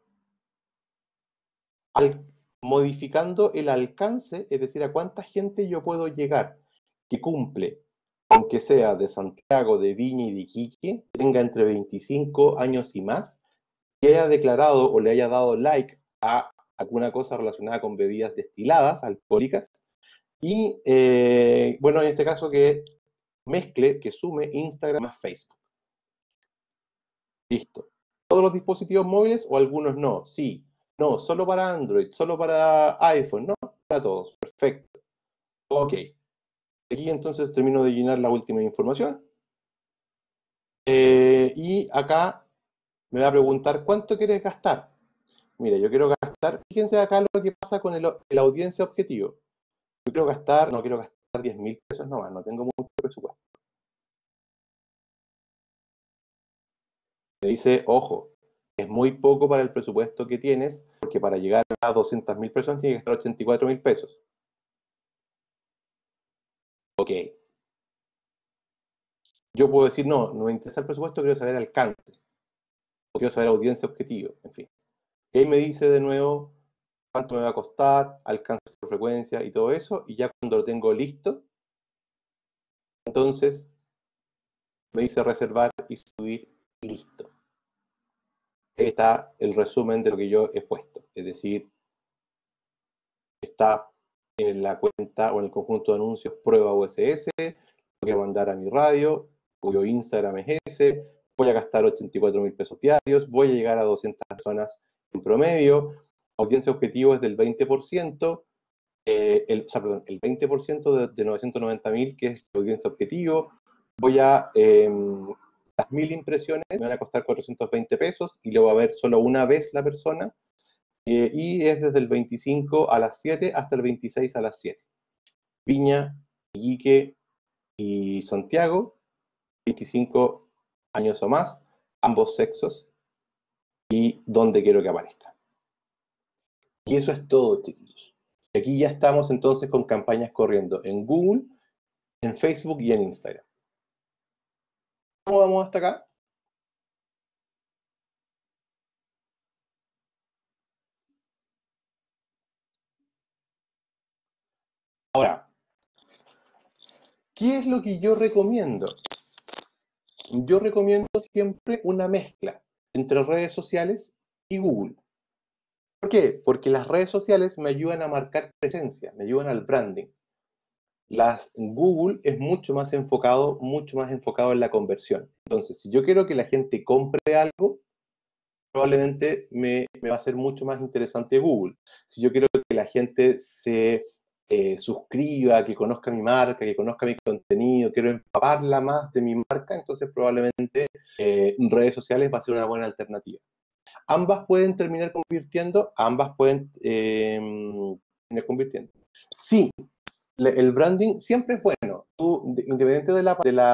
al, modificando el alcance, es decir, a cuánta gente yo puedo llegar, que cumple, aunque sea de Santiago, de Viña y de Iquique, tenga entre veinticinco años y más, que haya declarado o le haya dado like a alguna cosa relacionada con bebidas destiladas, alcohólicas, y, eh, bueno, en este caso que mezcle, que sume Instagram más Facebook. Listo. ¿Todos los dispositivos móviles o algunos no? Sí. No, solo para Android, solo para iPhone, no, para todos. Perfecto. Ok. Aquí entonces termino de llenar la última información. Eh, y acá me va a preguntar, ¿cuánto quieres gastar? Mira, yo quiero gastar, fíjense acá lo que pasa con el, el audiencia objetivo. Yo quiero gastar, no quiero gastar diez mil pesos nomás, no tengo mucho presupuesto. Me dice, ojo, es muy poco para el presupuesto que tienes, porque para llegar a doscientas mil personas tienes que gastar ochenta y cuatro mil pesos. Ok. Yo puedo decir, no, no me interesa el presupuesto, quiero saber alcance, o quiero saber audiencia objetivo, en fin. Y ahí me dice de nuevo cuánto me va a costar, alcance por frecuencia y todo eso, y ya cuando lo tengo listo, entonces me dice reservar y subir, y listo. Ahí está el resumen de lo que yo he puesto, es decir, está en la cuenta o en el conjunto de anuncios prueba U S S, voy a mandar a mi radio, cuyo Instagram es ese, voy a gastar ochenta y cuatro mil pesos diarios, voy a llegar a doscientas personas en promedio, audiencia objetivo es del veinte por ciento, eh, el, o sea, perdón, el veinte por ciento de, de novecientos noventa mil, que es la audiencia objetivo, voy a, eh, las mil impresiones me van a costar cuatrocientos veinte pesos y lo va a ver solo una vez la persona, eh, y es desde el veinticinco a las siete hasta el veintiséis a las siete. Viña, Iquique y Santiago, veinticinco años o más, ambos sexos, y donde quiero que aparezca. Y eso es todo, chiquillos. Aquí ya estamos entonces con campañas corriendo en Google, en Facebook y en Instagram. ¿Cómo vamos hasta acá? Ahora, ¿qué es lo que yo recomiendo? Yo recomiendo siempre una mezcla entre redes sociales y Google. ¿Por qué? Porque las redes sociales me ayudan a marcar presencia, me ayudan al branding. Las, Google es mucho más enfocado, mucho más enfocado en la conversión. Entonces, si yo quiero que la gente compre algo, probablemente me, me va a ser mucho más interesante Google. Si yo quiero que la gente se eh, suscriba, que conozca mi marca, que conozca mi contenido, quiero empaparla más de mi marca, entonces probablemente eh, redes sociales va a ser una buena alternativa. Ambas pueden terminar convirtiendo, ambas pueden eh, terminar convirtiendo. Sí, el branding siempre es bueno. Tú, independiente de la, de la, del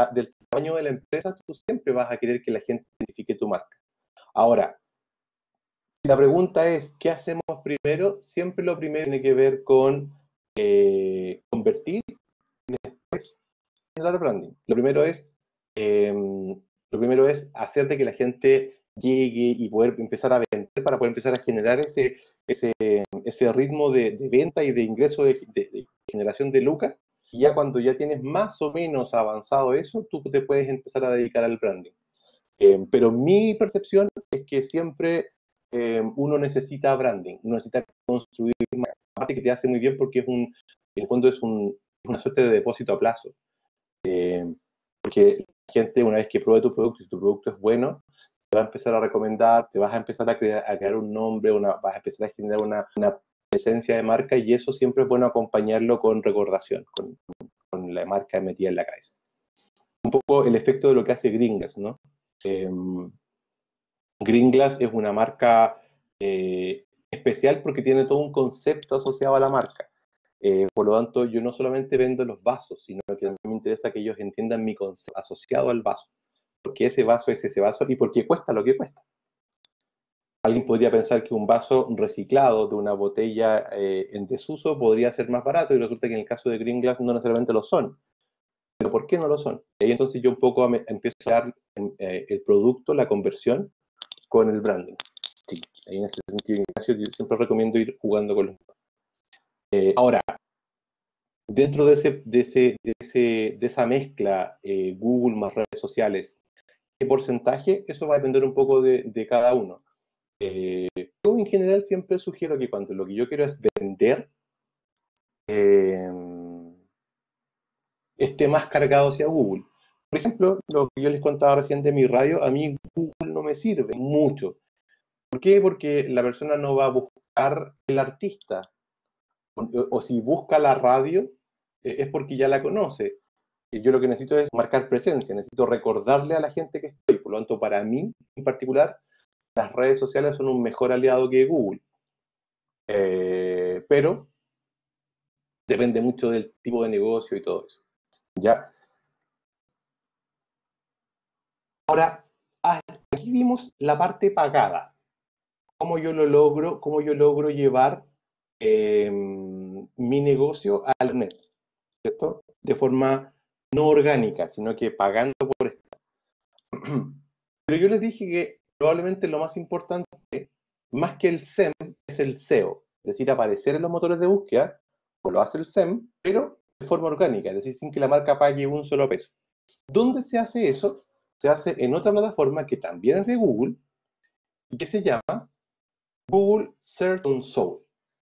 tamaño de la empresa, tú siempre vas a querer que la gente identifique tu marca. Ahora, si la pregunta es, ¿qué hacemos primero? Siempre lo primero tiene que ver con eh, convertir y después generar branding. Lo primero es, eh, lo primero es hacer de que la gente llegue y poder empezar a vender para poder empezar a generar ese, ese, ese ritmo de, de venta y de ingreso de, de, de generación de lucas. Y ya cuando ya tienes más o menos avanzado eso, tú te puedes empezar a dedicar al branding. Eh, pero mi percepción es que siempre eh, uno necesita branding, uno necesita construir una parte que te hace muy bien porque es un, en el fondo es un, una suerte de depósito a plazo. Eh, porque la gente, una vez que pruebe tu producto, si tu producto es bueno, te va a empezar a recomendar, te vas a empezar a crear, a crear un nombre, una, vas a empezar a generar una, una presencia de marca, y eso siempre es bueno acompañarlo con recordación, con, con la marca metida en la cabeza. Un poco el efecto de lo que hace Gringlas, ¿no? Eh, Gringlas es una marca eh, especial porque tiene todo un concepto asociado a la marca. Eh, por lo tanto, yo no solamente vendo los vasos, sino que también me interesa que ellos entiendan mi concepto asociado al vaso. Porque ese vaso es ese vaso y porque cuesta lo que cuesta. Alguien podría pensar que un vaso reciclado de una botella eh, en desuso podría ser más barato, y resulta que en el caso de Gringlas no necesariamente lo son. Pero ¿por qué no lo son? Y ahí entonces yo un poco me, empiezo a dar eh, el producto, la conversión, con el branding. Sí, ahí en ese sentido, Ignacio, yo siempre recomiendo ir jugando con los... Eh, ahora, dentro de, ese, de, ese, de, ese, de esa mezcla eh, Google más redes sociales, ¿qué porcentaje? Eso va a depender un poco de, de cada uno. Eh, yo en general siempre sugiero que cuando lo que yo quiero es vender, eh, esté más cargado hacia Google. Por ejemplo, lo que yo les contaba recién de mi radio, a mí Google no me sirve mucho. ¿Por qué? Porque la persona no va a buscar el artista, o, o si busca la radio, eh, es porque ya la conoce. Y yo lo que necesito es marcar presencia, necesito recordarle a la gente que estoy. Por lo tanto, para mí, en particular, las redes sociales son un mejor aliado que Google. Eh, pero depende mucho del tipo de negocio y todo eso. ¿Ya? Ahora, aquí vimos la parte pagada. Cómo yo lo logro, cómo yo logro llevar eh, mi negocio al net, ¿cierto? De forma no orgánica, sino que pagando por esto. Pero yo les dije que probablemente lo más importante, más que el S E M, es el S E O, es decir, aparecer en los motores de búsqueda, o lo hace el S E M, pero de forma orgánica, es decir, sin que la marca pague un solo peso. ¿Dónde se hace eso? Se hace en otra plataforma que también es de Google y que se llama Google Search Console.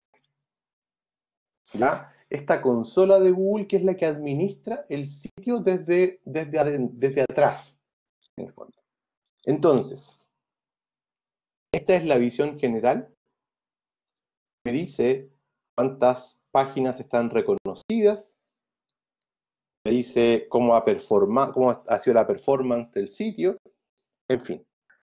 ¿Ya? Esta consola de Google, que es la que administra el sitio desde, desde, desde atrás, en el fondo. Entonces, esta es la visión general. Me dice cuántas páginas están reconocidas, me dice cómo ha, performa, cómo ha sido la performance del sitio, en fin.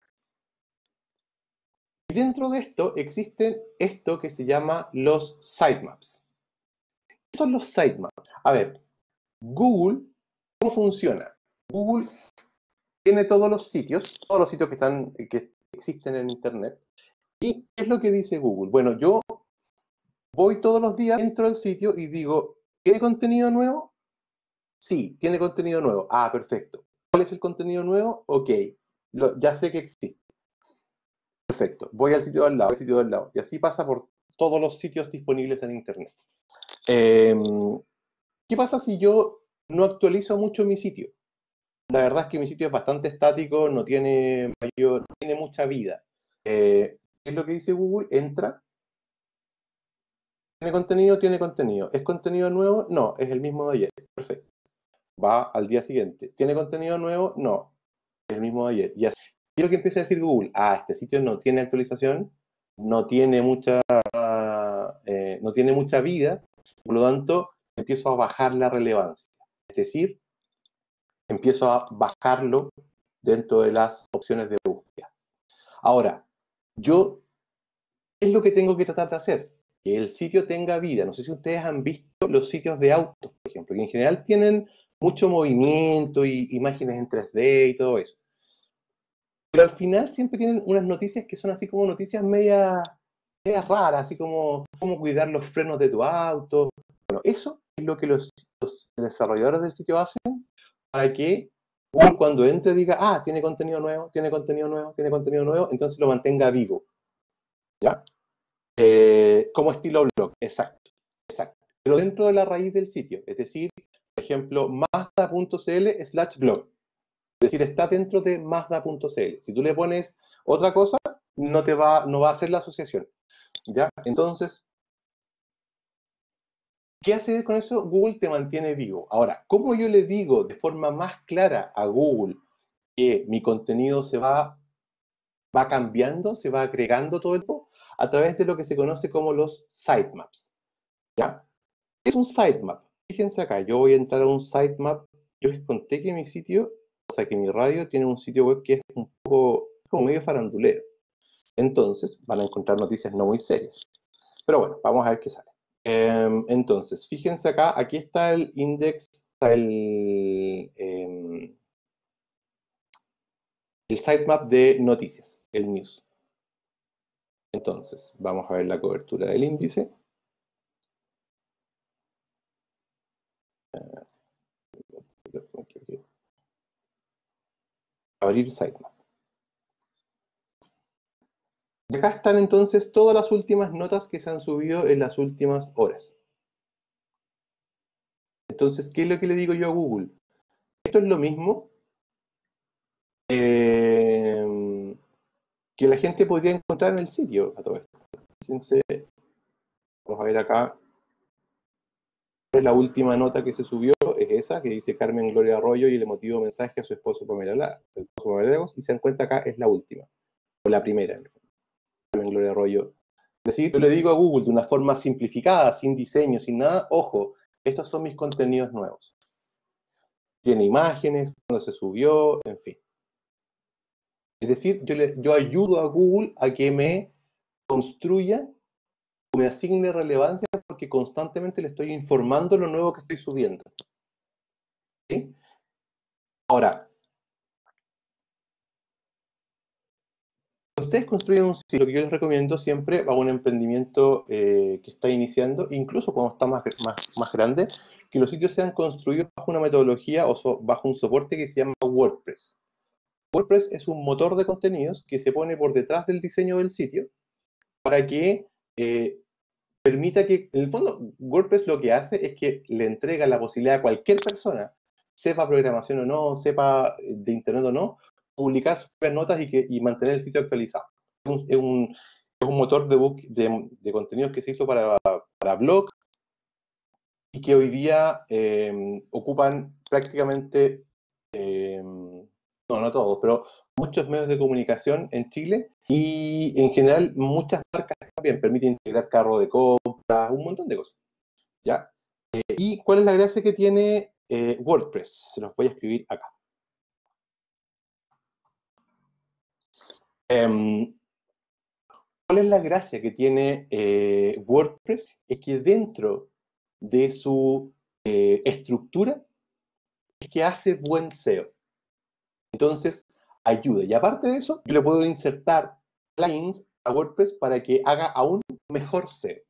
Y dentro de esto existen esto que se llama los sitemaps. ¿Qué son los sitemaps? A ver, Google, ¿cómo funciona? Google tiene todos los sitios, todos los sitios que, están, que existen en Internet. ¿Y qué es lo que dice Google? Bueno, yo voy todos los días, entro al sitio y digo, ¿tiene contenido nuevo? Sí, tiene contenido nuevo. Ah, perfecto. ¿Cuál es el contenido nuevo? Ok, lo, ya sé que existe. Perfecto. Voy al sitio de al lado, al sitio de al lado. Y así pasa por todos los sitios disponibles en Internet. Eh, ¿Qué pasa si yo no actualizo mucho mi sitio? La verdad es que mi sitio es bastante estático, no tiene, mayor, no tiene mucha vida. Eh, ¿Qué es lo que dice Google? Entra. ¿Tiene contenido? Tiene contenido. ¿Es contenido nuevo? No, es el mismo de ayer. Perfecto. Va al día siguiente. ¿Tiene contenido nuevo? No, es el mismo de ayer. Y así. ¿Qué es lo que empieza a decir Google? Ah, este sitio no tiene actualización, no tiene mucha, eh, no tiene mucha vida, por lo tanto, empiezo a bajar la relevancia. Es decir, empiezo a bajarlo dentro de las opciones de búsqueda. Ahora, yo, ¿qué es lo que tengo que tratar de hacer? Que el sitio tenga vida. No sé si ustedes han visto los sitios de autos, por ejemplo, que en general tienen mucho movimiento y imágenes en tres D y todo eso. Pero al final siempre tienen unas noticias que son así como noticias medias, medias raras, así como cómo cuidar los frenos de tu auto. Bueno, eso es lo que los, los desarrolladores del sitio hacen para que Google cuando entre diga, ah, tiene contenido nuevo, tiene contenido nuevo, tiene contenido nuevo, entonces lo mantenga vivo. ¿Ya? Eh, como estilo blog, exacto, exacto. Pero dentro de la raíz del sitio, es decir, por ejemplo, Mazda.cl slash blog. Es decir, está dentro de Mazda punto c l. Si tú le pones otra cosa, no te va, no va a hacer la asociación. ¿Ya? Entonces, ¿qué hace con eso? Google te mantiene vivo. Ahora, ¿cómo yo le digo de forma más clara a Google que mi contenido se va, va cambiando, se va agregando todo el tiempo? A través de lo que se conoce como los sitemaps. ¿Ya? ¿Qué es un sitemap? Fíjense acá, yo voy a entrar a un sitemap. Yo les conté que mi sitio, o sea, que mi radio tiene un sitio web que es un poco, como medio farandulero. Entonces, van a encontrar noticias no muy serias. Pero bueno, vamos a ver qué sale. Eh, entonces, fíjense acá, aquí está el index, está el, eh, el sitemap de noticias, el news. Entonces, vamos a ver la cobertura del índice. Abrir sitemap. Y acá están entonces todas las últimas notas que se han subido en las últimas horas. Entonces, ¿qué es lo que le digo yo a Google? Esto es lo mismo eh, que la gente podría encontrar en el sitio a todo esto. Fíjense, vamos a ver acá. La última nota que se subió es esa, que dice Carmen Gloria Arroyo y el emotivo mensaje a su esposo Pamela Lagos, y se encuentra acá, es la última, o la primera, Carmen Gloria Arroyo. Es decir, yo le digo a Google de una forma simplificada, sin diseño, sin nada, ojo, estos son mis contenidos nuevos. Tiene imágenes, cuando se subió, en fin. Es decir, yo, le, yo ayudo a Google a que me construya o me asigne relevancia porque constantemente le estoy informando lo nuevo que estoy subiendo. ¿Sí? Ahora, ustedes construyen un sitio, lo que yo les recomiendo siempre a un emprendimiento eh, que está iniciando, incluso cuando está más, más, más grande, que los sitios sean construidos bajo una metodología o so, bajo un soporte que se llama WordPress. WordPress es un motor de contenidos que se pone por detrás del diseño del sitio para que eh, permita que, en el fondo, WordPress lo que hace es que le entrega la posibilidad a cualquier persona, sepa programación o no, sepa de internet o no, publicar sus notas y, que, y mantener el sitio actualizado. Es un, es un, es un motor de, book, de, de contenidos que se hizo para, para blog y que hoy día eh, ocupan prácticamente, eh, no, no todos, pero muchos medios de comunicación en Chile y en general muchas marcas también permiten integrar carro de compra, un montón de cosas. ¿Ya? Eh, ¿Y cuál es la gracia que tiene eh, WordPress? Se los voy a escribir acá. Eh, ¿Cuál es la gracia que tiene eh, WordPress? Es que dentro de su eh, estructura es que hace buen S E O. Entonces, ayuda. Y aparte de eso, yo le puedo insertar plugins a WordPress para que haga aún mejor S E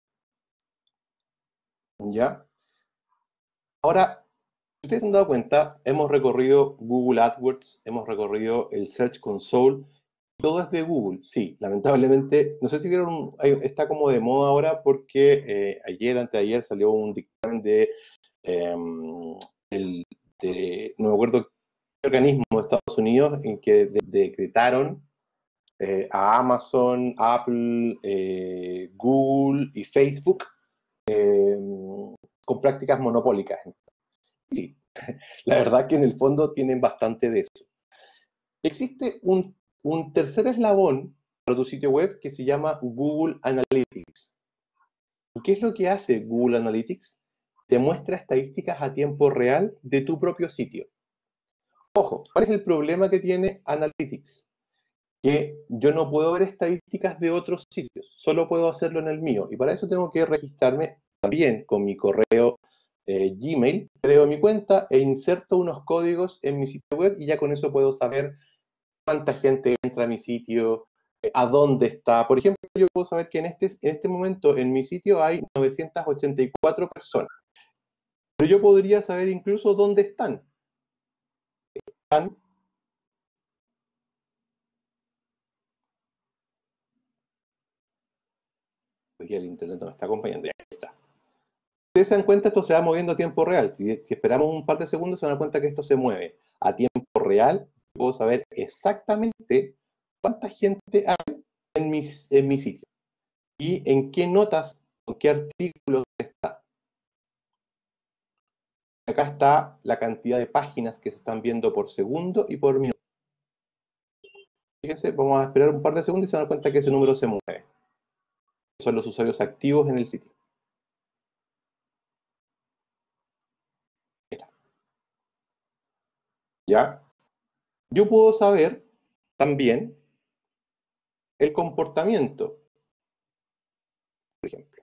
O. ¿Ya? Ahora, si ustedes se han dado cuenta, hemos recorrido Google AdWords, hemos recorrido el Search Console, todo es de Google. Sí, lamentablemente, no sé si vieron, está como de moda ahora porque eh, ayer, antes de ayer, salió un dictamen de, eh, el, de, no me acuerdo qué organismo de Estados Unidos, en que de, decretaron eh, a Amazon, Apple, eh, Google y Facebook eh, con prácticas monopólicas. Sí, la verdad que en el fondo tienen bastante de eso. Existe un, un tercer eslabón para tu sitio web que se llama Google Analytics. ¿Y qué es lo que hace Google Analytics? Te muestra estadísticas a tiempo real de tu propio sitio. Ojo, ¿cuál es el problema que tiene Analytics? Que yo no puedo ver estadísticas de otros sitios, solo puedo hacerlo en el mío. Y para eso tengo que registrarme también con mi correo eh, Gmail, creo mi cuenta e inserto unos códigos en mi sitio web y ya con eso puedo saber cuánta gente entra a mi sitio, eh, a dónde está. Por ejemplo, yo puedo saber que en este, en este momento en mi sitio hay novecientas ochenta y cuatro personas, pero yo podría saber incluso dónde están. Están Hoy el internet no me está acompañando, ya está. Ustedes se dan cuenta, esto se va moviendo a tiempo real. Si, si esperamos un par de segundos, se dan cuenta que esto se mueve a tiempo real. Puedo saber exactamente cuánta gente hay en mi, en mi sitio y en qué notas, en qué artículos está. Acá está la cantidad de páginas que se están viendo por segundo y por minuto. Fíjense, vamos a esperar un par de segundos y se dan cuenta que ese número se mueve. Son los usuarios activos en el sitio. ¿Ya? Yo puedo saber también el comportamiento, por ejemplo.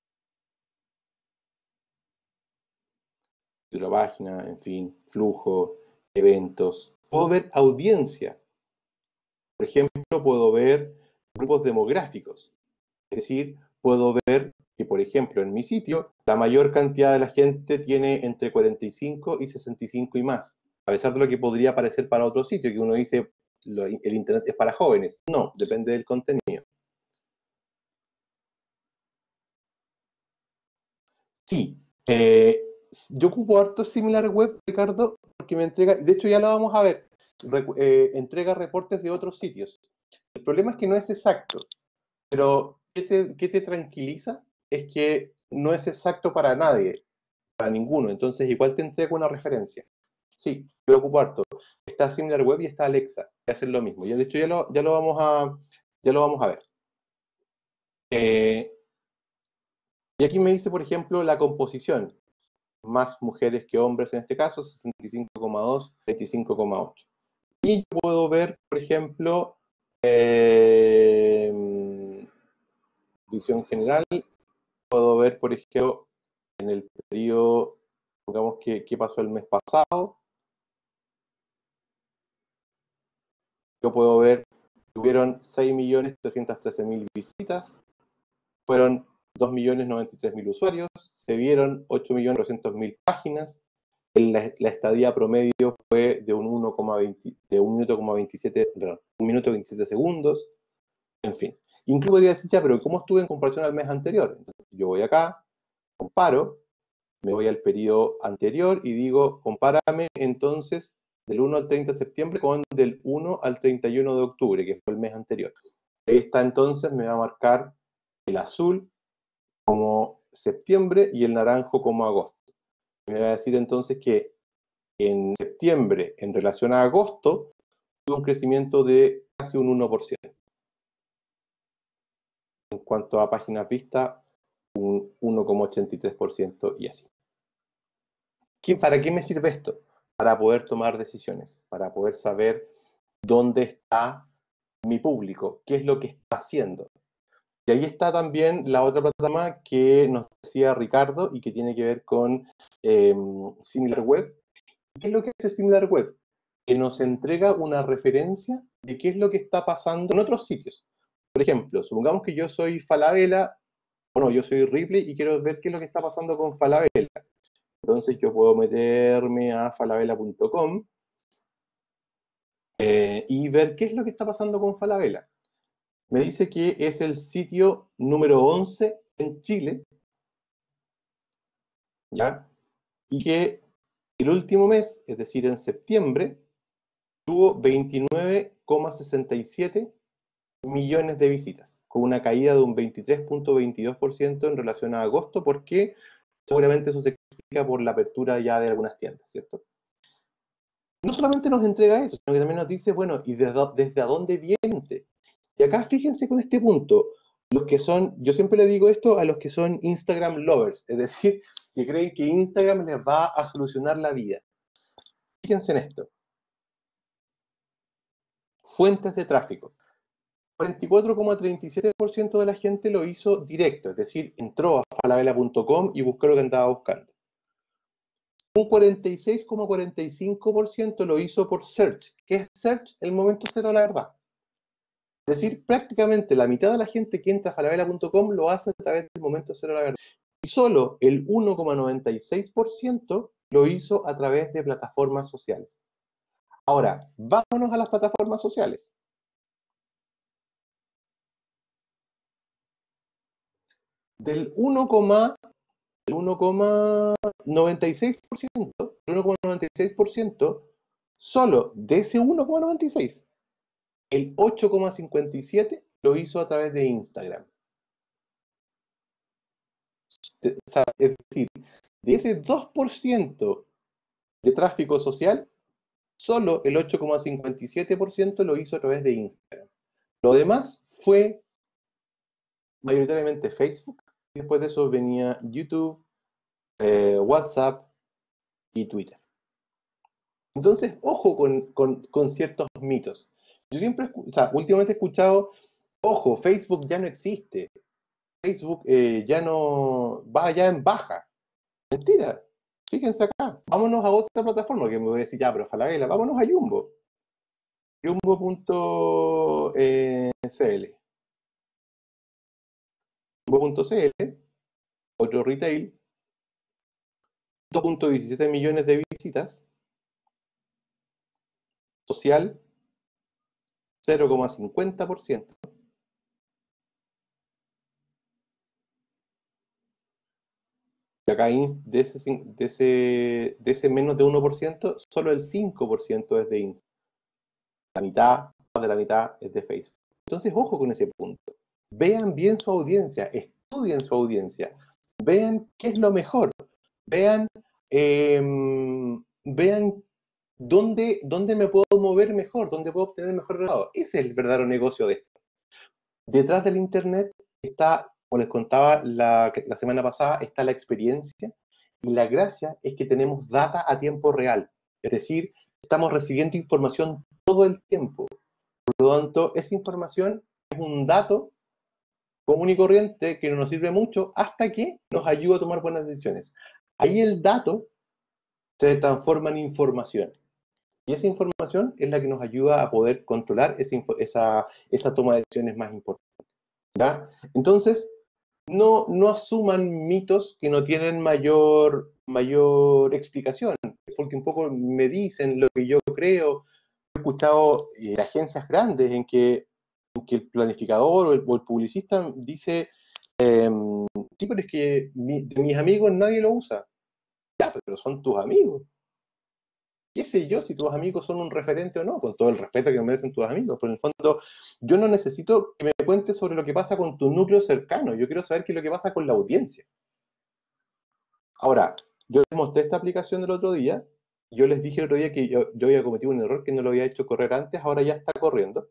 De la página, en fin, flujo, eventos. Puedo ver audiencia. Por ejemplo, puedo ver grupos demográficos. Es decir, puedo ver que, por ejemplo, en mi sitio, la mayor cantidad de la gente tiene entre cuarenta y cinco y sesenta y cinco y más. A pesar de lo que podría parecer para otro sitio, que uno dice, lo, el Internet es para jóvenes. No, depende del contenido. Sí, eh, yo ocupo harto SimilarWeb, Ricardo, porque me entrega, de hecho ya lo vamos a ver, re, eh, entrega reportes de otros sitios. El problema es que no es exacto, pero ¿qué te, qué te tranquiliza? Es que no es exacto para nadie, para ninguno, entonces igual te entrega una referencia. Sí, yo lo ocupo harto. Está SimilarWeb y está Alexa, que hacen lo mismo. Ya, de hecho ya lo, ya lo vamos a, ya lo vamos a ver. Eh, y aquí me dice, por ejemplo, la composición. Más mujeres que hombres en este caso, sesenta y cinco coma dos, veinticinco coma ocho. Y yo puedo ver, por ejemplo, eh, visión general, puedo ver, por ejemplo, en el periodo, digamos, que, qué pasó el mes pasado. Yo puedo ver, tuvieron seis millones trescientos trece mil visitas, fueron dos millones noventa y tres mil usuarios, se vieron ocho millones cuatrocientos mil páginas, La, la estadía promedio fue de un uno coma veinte, de un minuto coma veintisiete, perdón, un minuto veintisiete segundos, en fin. Incluso podría decir, ya, pero ¿cómo estuve en comparación al mes anterior? Entonces, yo voy acá, comparo, me voy al periodo anterior y digo, compárame entonces del uno al treinta de septiembre con del uno al treinta y uno de octubre, que fue el mes anterior. Ahí está, entonces me va a marcar el azul como septiembre y el naranjo como agosto. Me va a decir entonces que en septiembre, en relación a agosto, tuvo un crecimiento de casi un uno por ciento. En cuanto a páginas vistas, un uno coma ochenta y tres por ciento y así. ¿Para qué me sirve esto? Para poder tomar decisiones, para poder saber dónde está mi público, qué es lo que está haciendo. Y ahí está también la otra plataforma que nos decía Ricardo y que tiene que ver con eh, SimilarWeb. ¿Qué es lo que hace SimilarWeb? Que nos entrega una referencia de qué es lo que está pasando en otros sitios. Por ejemplo, supongamos que yo soy Falabella, bueno, yo soy Ripley y quiero ver qué es lo que está pasando con Falabella. Entonces yo puedo meterme a falabella punto com eh, y ver qué es lo que está pasando con Falabella. Me dice que es el sitio número once en Chile, ¿ya? Y que el último mes, es decir, en septiembre, tuvo veintinueve coma sesenta y siete millones de visitas, con una caída de un veintitrés coma veintidós por ciento en relación a agosto, porque seguramente eso se explica por la apertura ya de algunas tiendas, ¿cierto? No solamente nos entrega eso, sino que también nos dice, bueno, ¿y desde, desde dónde viene? Y acá fíjense con este punto, los que son, yo siempre le digo esto a los que son Instagram lovers, es decir, que creen que Instagram les va a solucionar la vida. Fíjense en esto. Fuentes de tráfico. cuarenta y cuatro coma treinta y siete por ciento de la gente lo hizo directo, es decir, entró a falabella punto com y buscó lo que andaba buscando. Un cuarenta y seis coma cuarenta y cinco por ciento lo hizo por search. ¿Qué es search? El momento cero, la verdad. Es decir, prácticamente la mitad de la gente que entra a falabella punto com lo hace a través del momento cero, la verdad. Y solo el uno coma noventa y seis por ciento lo hizo a través de plataformas sociales. Ahora, vámonos a las plataformas sociales. Del uno coma noventa y seis por ciento, el uno coma noventa y seis por ciento, solo de ese uno coma noventa y seis, el ocho coma cincuenta y siete lo hizo a través de Instagram. Es decir, de ese dos por ciento de tráfico social, solo el ocho coma cincuenta y siete por ciento lo hizo a través de Instagram. Lo demás fue mayoritariamente Facebook, y después de eso venía YouTube, eh, WhatsApp y Twitter. Entonces, ojo con, con, con ciertos mitos. Yo siempre, o sea, últimamente he escuchado, ojo, Facebook ya no existe, Facebook eh, ya no va ya en baja. Mentira, fíjense acá, vámonos a otra plataforma, que me voy a decir, ya, pero Falabella, vámonos a Jumbo. Jumbo punto c l. Jumbo punto c l, otro retail, dos punto diecisiete millones de visitas, social, cero coma cincuenta por ciento. Y acá de ese, de, ese, de ese menos de uno por ciento, solo el cinco por ciento es de Instagram. La mitad, más de la mitad es de Facebook. Entonces, ojo con ese punto. Vean bien su audiencia, estudien su audiencia, vean qué es lo mejor, vean, eh, vean dónde, dónde me puedo mover mejor, dónde puedo obtener mejor resultado. Ese es el verdadero negocio de esto. Detrás del Internet está, como les contaba la, la semana pasada, está la experiencia, y la gracia es que tenemos data a tiempo real. Es decir, estamos recibiendo información todo el tiempo. Por lo tanto, esa información es un dato común y corriente que no nos sirve mucho hasta que nos ayuda a tomar buenas decisiones. Ahí el dato se transforma en información. Y esa información es la que nos ayuda a poder controlar esa, esa, esa toma de decisiones más importante. ¿Ya? Entonces, no, no asuman mitos que no tienen mayor, mayor explicación, porque un poco me dicen lo que yo creo. He escuchado eh, agencias grandes en que, en que el planificador o el, o el publicista dice, eh, sí, pero es que mi, de mis amigos nadie lo usa. Ya, pero son tus amigos. ¿Qué sé yo si tus amigos son un referente o no? Con todo el respeto que me merecen tus amigos. Pero en el fondo, yo no necesito que me cuentes sobre lo que pasa con tu núcleo cercano. Yo quiero saber qué es lo que pasa con la audiencia. Ahora, yo les mostré esta aplicación del otro día. Yo les dije el otro día que yo, yo había cometido un error, que no lo había hecho correr antes. Ahora ya está corriendo.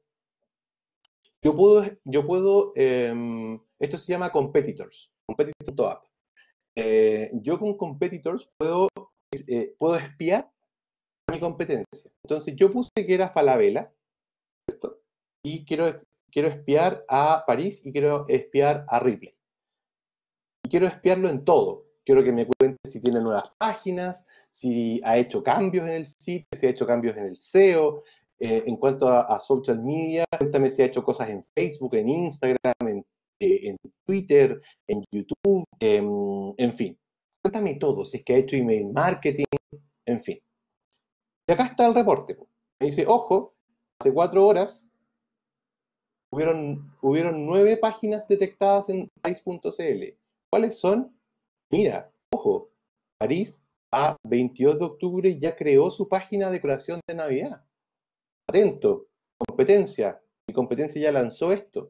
Yo puedo, yo puedo eh, esto se llama Competitors. Competitors punto app. Eh, yo con Competitors puedo, eh, puedo espiar mi competencia. Entonces yo puse que era Falabella, ¿cierto? Y quiero, quiero espiar a París y quiero espiar a Ripley. Y quiero espiarlo en todo. Quiero que me cuente si tiene nuevas páginas, si ha hecho cambios en el sitio, si ha hecho cambios en el S E O. Eh, en cuanto a, a social media, cuéntame si ha hecho cosas en Facebook, en Instagram, en, eh, en Twitter, en YouTube, en, en fin. Cuéntame todo, si es que ha hecho email marketing, en fin. Y acá está el reporte. Me dice, ojo, hace cuatro horas hubieron, hubieron nueve páginas detectadas en París punto c l. ¿Cuáles son? Mira, ojo, París a veintidós de octubre ya creó su página de decoración de Navidad. Atento, competencia. Mi competencia ya lanzó esto.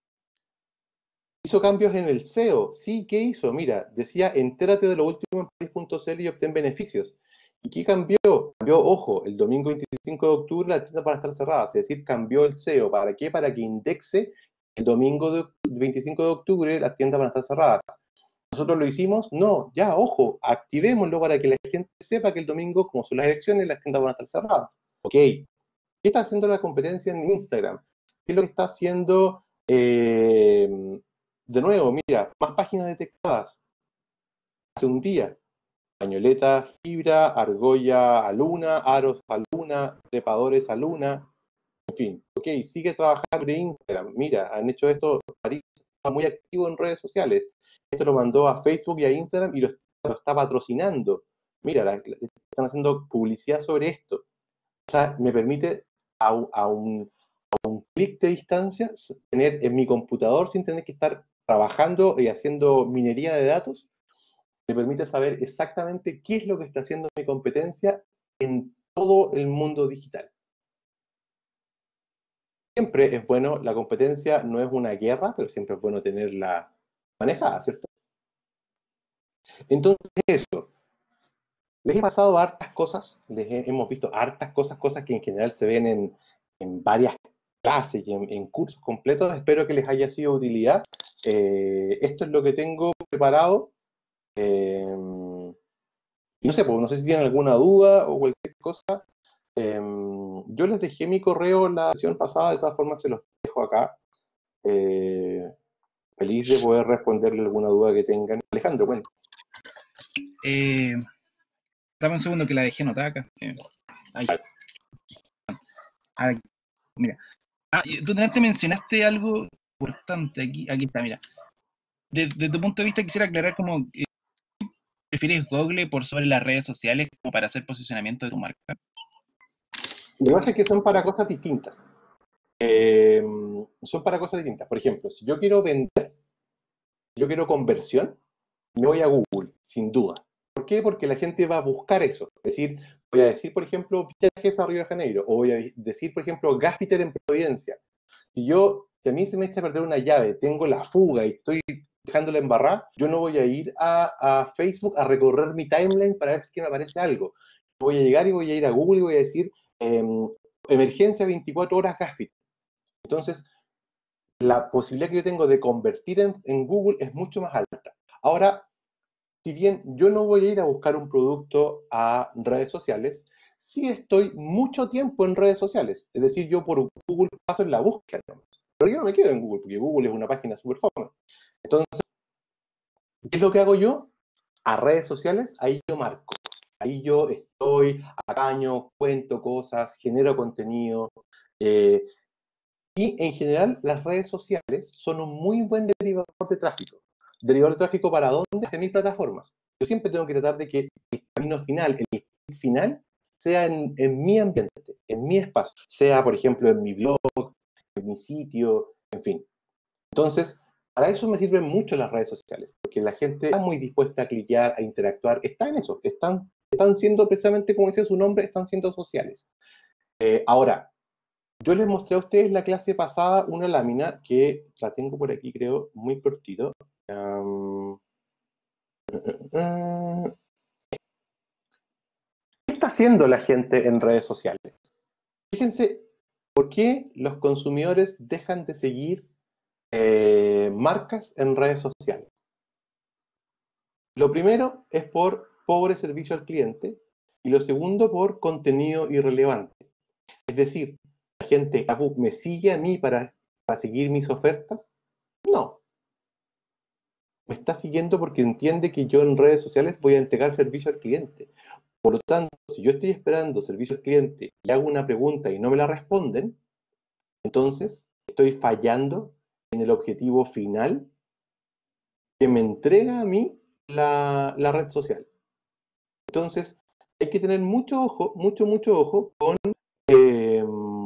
Hizo cambios en el S E O. Sí, ¿qué hizo? Mira, decía, entérate de lo último en París punto c l y obtén beneficios. ¿Y qué cambió? Cambió, ojo, el domingo veinticinco de octubre las tiendas van a estar cerradas, es decir, cambió el S E O. ¿Para qué? Para que indexe el domingo de veinticinco de octubre las tiendas van a estar cerradas. ¿Nosotros lo hicimos? No, ya, ojo, activémoslo para que la gente sepa que el domingo, como son las elecciones, las tiendas van a estar cerradas. Ok, ¿qué está haciendo la competencia en Instagram? ¿Qué es lo que está haciendo? Eh, de nuevo, mira, más páginas detectadas hace un día. pañoleta, fibra, argolla a luna, aros a luna, trepadores a luna, en fin. Ok, sigue trabajando en Instagram. Mira, han hecho esto, París está muy activo en redes sociales. Esto lo mandó a Facebook y a Instagram y lo, lo está patrocinando. Mira, la, la, están haciendo publicidad sobre esto. O sea, me permite a, a un, un clic de distancia tener en mi computador sin tener que estar trabajando y haciendo minería de datos. Me permite saber exactamente qué es lo que está haciendo mi competencia en todo el mundo digital. Siempre es bueno, la competencia no es una guerra, pero siempre es bueno tenerla manejada, ¿cierto? Entonces eso, les he pasado hartas cosas, les he, hemos visto hartas cosas, cosas que en general se ven en, en varias clases y en, en cursos completos. Espero que les haya sido de utilidad. Eh, esto es lo que tengo preparado. Eh, y no sé, pues, no sé si tienen alguna duda o cualquier cosa. Eh, yo les dejé mi correo en la sesión pasada, de todas formas se los dejo acá. Eh, feliz de poder responderle alguna duda que tengan. Alejandro, bueno. Eh, dame un segundo que la dejé anotada acá. Eh, ahí. Ah, mira. Ah, tú te mencionaste algo importante aquí. Aquí está, mira. Desde de tu punto de vista quisiera aclarar cómo eh, prefieres Google por sobre las redes sociales como para hacer posicionamiento de tu marca. Lo que pasa es que son para cosas distintas. Eh, son para cosas distintas. Por ejemplo, si yo quiero vender, yo quiero conversión, me voy a Google, sin duda. ¿Por qué? Porque la gente va a buscar eso. Es decir, voy a decir, por ejemplo, viajes a Río de Janeiro, o voy a decir, por ejemplo, Gaspiter en Providencia. Si yo, si a mí se me echa a perder una llave, tengo la fuga y estoy dejándola embarrar, yo no voy a ir a, a Facebook a recorrer mi timeline para ver si es que me aparece algo. Voy a llegar y voy a ir a Google y voy a decir, eh, emergencia veinticuatro horas Gaspiter. Entonces, la posibilidad que yo tengo de convertir en, en Google es mucho más alta. Ahora, si bien yo no voy a ir a buscar un producto a redes sociales, sí estoy mucho tiempo en redes sociales. Es decir, yo por Google paso en la búsqueda. Pero yo no me quedo en Google, porque Google es una página súper fome. Entonces, ¿qué es lo que hago yo? A redes sociales, ahí yo marco. Ahí yo estoy, apaño, cuento cosas, genero contenido. Eh, y en general, las redes sociales son un muy buen derivador de tráfico. ¿Derivador de tráfico para dónde? Hacia mis plataformas. Yo siempre tengo que tratar de que el camino final, el final, sea en, en mi ambiente, en mi espacio. Sea, por ejemplo, en mi blog, en mi sitio, en fin. Entonces, para eso me sirven mucho las redes sociales, porque la gente está muy dispuesta a cliquear, a interactuar, está en eso, están, están siendo precisamente, como dice su nombre, están siendo sociales. Eh, ahora, yo les mostré a ustedes la clase pasada una lámina que la tengo por aquí, creo, muy cortito. Um, uh, uh, ¿Qué está haciendo la gente en redes sociales? Fíjense, ¿por qué los consumidores dejan de seguir eh, marcas en redes sociales? Lo primero es por pobre servicio al cliente y lo segundo por contenido irrelevante. Es decir, ¿la gente me sigue a mí para, para seguir mis ofertas? No. Me está siguiendo porque entiende que yo en redes sociales voy a entregar servicio al cliente. Por lo tanto, si yo estoy esperando servicio al cliente y hago una pregunta y no me la responden, entonces estoy fallando en el objetivo final que me entrega a mí la, la red social. Entonces, hay que tener mucho ojo, mucho, mucho ojo con, eh,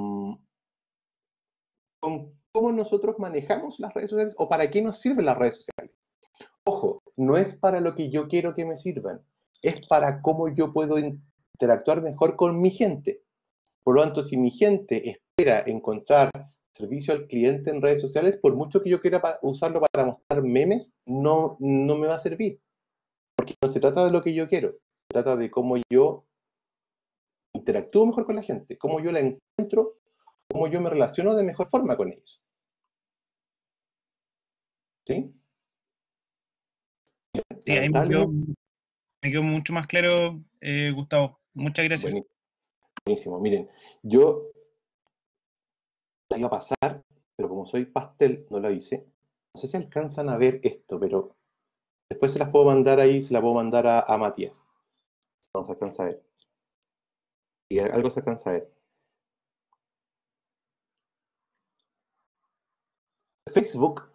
con cómo nosotros manejamos las redes sociales o para qué nos sirven las redes sociales. Ojo, no es para lo que yo quiero que me sirvan, es para cómo yo puedo interactuar mejor con mi gente. Por lo tanto, si mi gente espera encontrar servicio al cliente en redes sociales, por mucho que yo quiera usarlo para mostrar memes, no, no me va a servir. Porque no se trata de lo que yo quiero, se trata de cómo yo interactúo mejor con la gente, cómo yo la encuentro, cómo yo me relaciono de mejor forma con ellos. ¿Sí? Sí, ahí me quedó, me quedó mucho más claro, eh, Gustavo. Muchas gracias. Buenísimo. Buenísimo. Miren, yo la iba a pasar, pero como soy pastel, no la hice. No sé si alcanzan a ver esto, pero después se las puedo mandar ahí, se las puedo mandar a, a Matías. No se alcanza a ver. Y algo se alcanza a ver. Facebook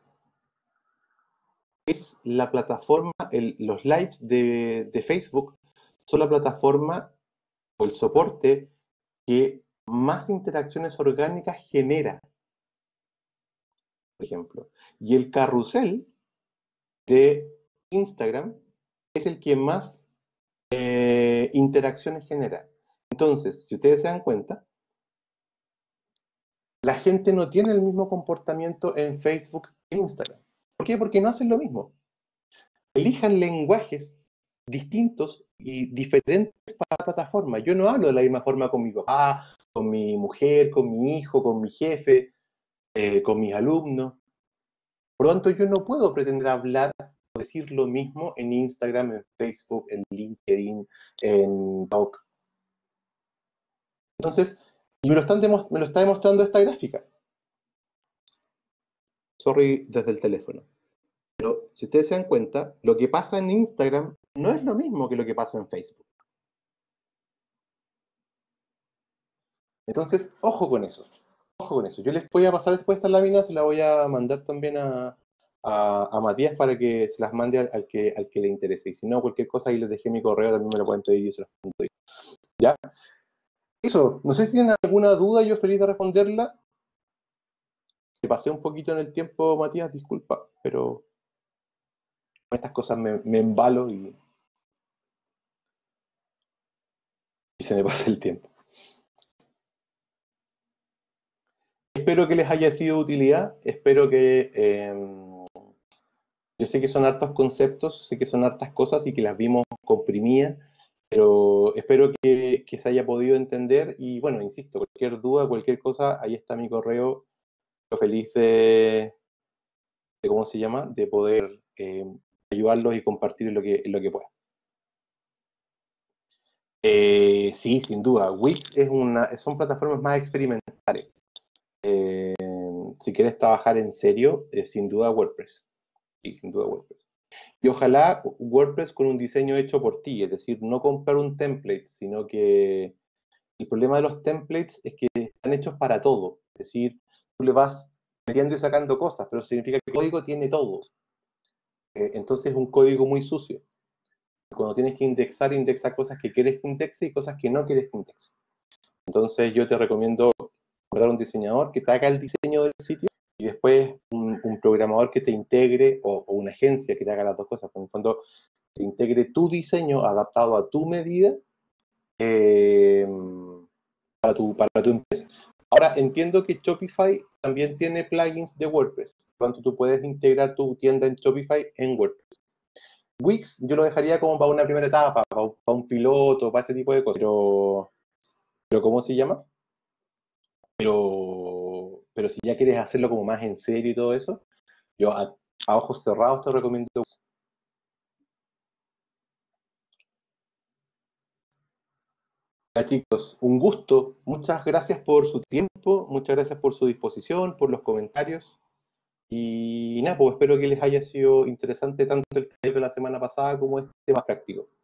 es la plataforma, el- los lives de, de Facebook son la plataforma o el soporte que más interacciones orgánicas genera, por ejemplo. Y el carrusel de Instagram es el que más eh, interacciones genera. Entonces, si ustedes se dan cuenta, la gente no tiene el mismo comportamiento en Facebook que en Instagram. ¿Por qué? Porque no hacen lo mismo. Elijan lenguajes distintos y diferentes para la plataforma. Yo no hablo de la misma forma con mi papá, con mi mujer, con mi hijo, con mi jefe, eh, con mis alumnos. Por lo tanto, yo no puedo pretender hablar o decir lo mismo en Instagram, en Facebook, en LinkedIn, en Talk. Entonces, y me lo, están me lo está demostrando esta gráfica. Sorry, desde el teléfono. Pero si ustedes se dan cuenta, lo que pasa en Instagram no es lo mismo que lo que pasa en Facebook. Entonces, ojo con eso. Ojo con eso. Yo les voy a pasar después esta lámina, se la voy a mandar también a, a, a Matías para que se las mande al, al, que, al que le interese. Y si no, cualquier cosa, ahí les dejé mi correo, también me lo pueden pedir y yo se las mando. ¿Ya? Eso, no sé si tienen alguna duda, yo feliz de responderla. Me pasé un poquito en el tiempo, Matías, disculpa, pero con estas cosas me, me embalo y, y se me pasa el tiempo. Espero que les haya sido de utilidad, espero que... Eh, yo sé que son hartos conceptos, sé que son hartas cosas y que las vimos comprimidas, pero espero que, que se haya podido entender y bueno, insisto, cualquier duda, cualquier cosa, ahí está mi correo. Yo feliz de, de ¿cómo se llama? De poder eh, ayudarlos y compartir lo que, lo que pueda. Eh, sí, sin duda. Wix es una, son plataformas más experimentales. Eh, si quieres trabajar en serio, eh, sin duda WordPress. Sí, sin duda WordPress. Y ojalá WordPress con un diseño hecho por ti, es decir, no comprar un template, sino que el problema de los templates es que están hechos para todo. Es decir, tú le vas metiendo y sacando cosas, pero significa que el código tiene todo. Eh, entonces es un código muy sucio. Cuando tienes que indexar, indexa cosas que quieres que indexe y cosas que no quieres que indexe. Entonces yo te recomiendo comprar un diseñador que te haga el diseño del sitio y después un, un programador que te integre o, o una agencia que te haga las dos cosas. En el fondo, te integre tu diseño adaptado a tu medida eh, para, tu, para tu empresa. Ahora, entiendo que Shopify también tiene plugins de WordPress. Por lo tanto, tú puedes integrar tu tienda en Shopify en WordPress. Wix yo lo dejaría como para una primera etapa, para, para un piloto, para ese tipo de cosas. Pero, pero ¿cómo se llama? Pero, pero si ya quieres hacerlo como más en serio y todo eso, yo a, a ojos cerrados te recomiendo. Ya, chicos, un gusto. Muchas gracias por su tiempo, muchas gracias por su disposición, por los comentarios. Y nada, pues espero que les haya sido interesante tanto el taller de la semana pasada como este más práctico.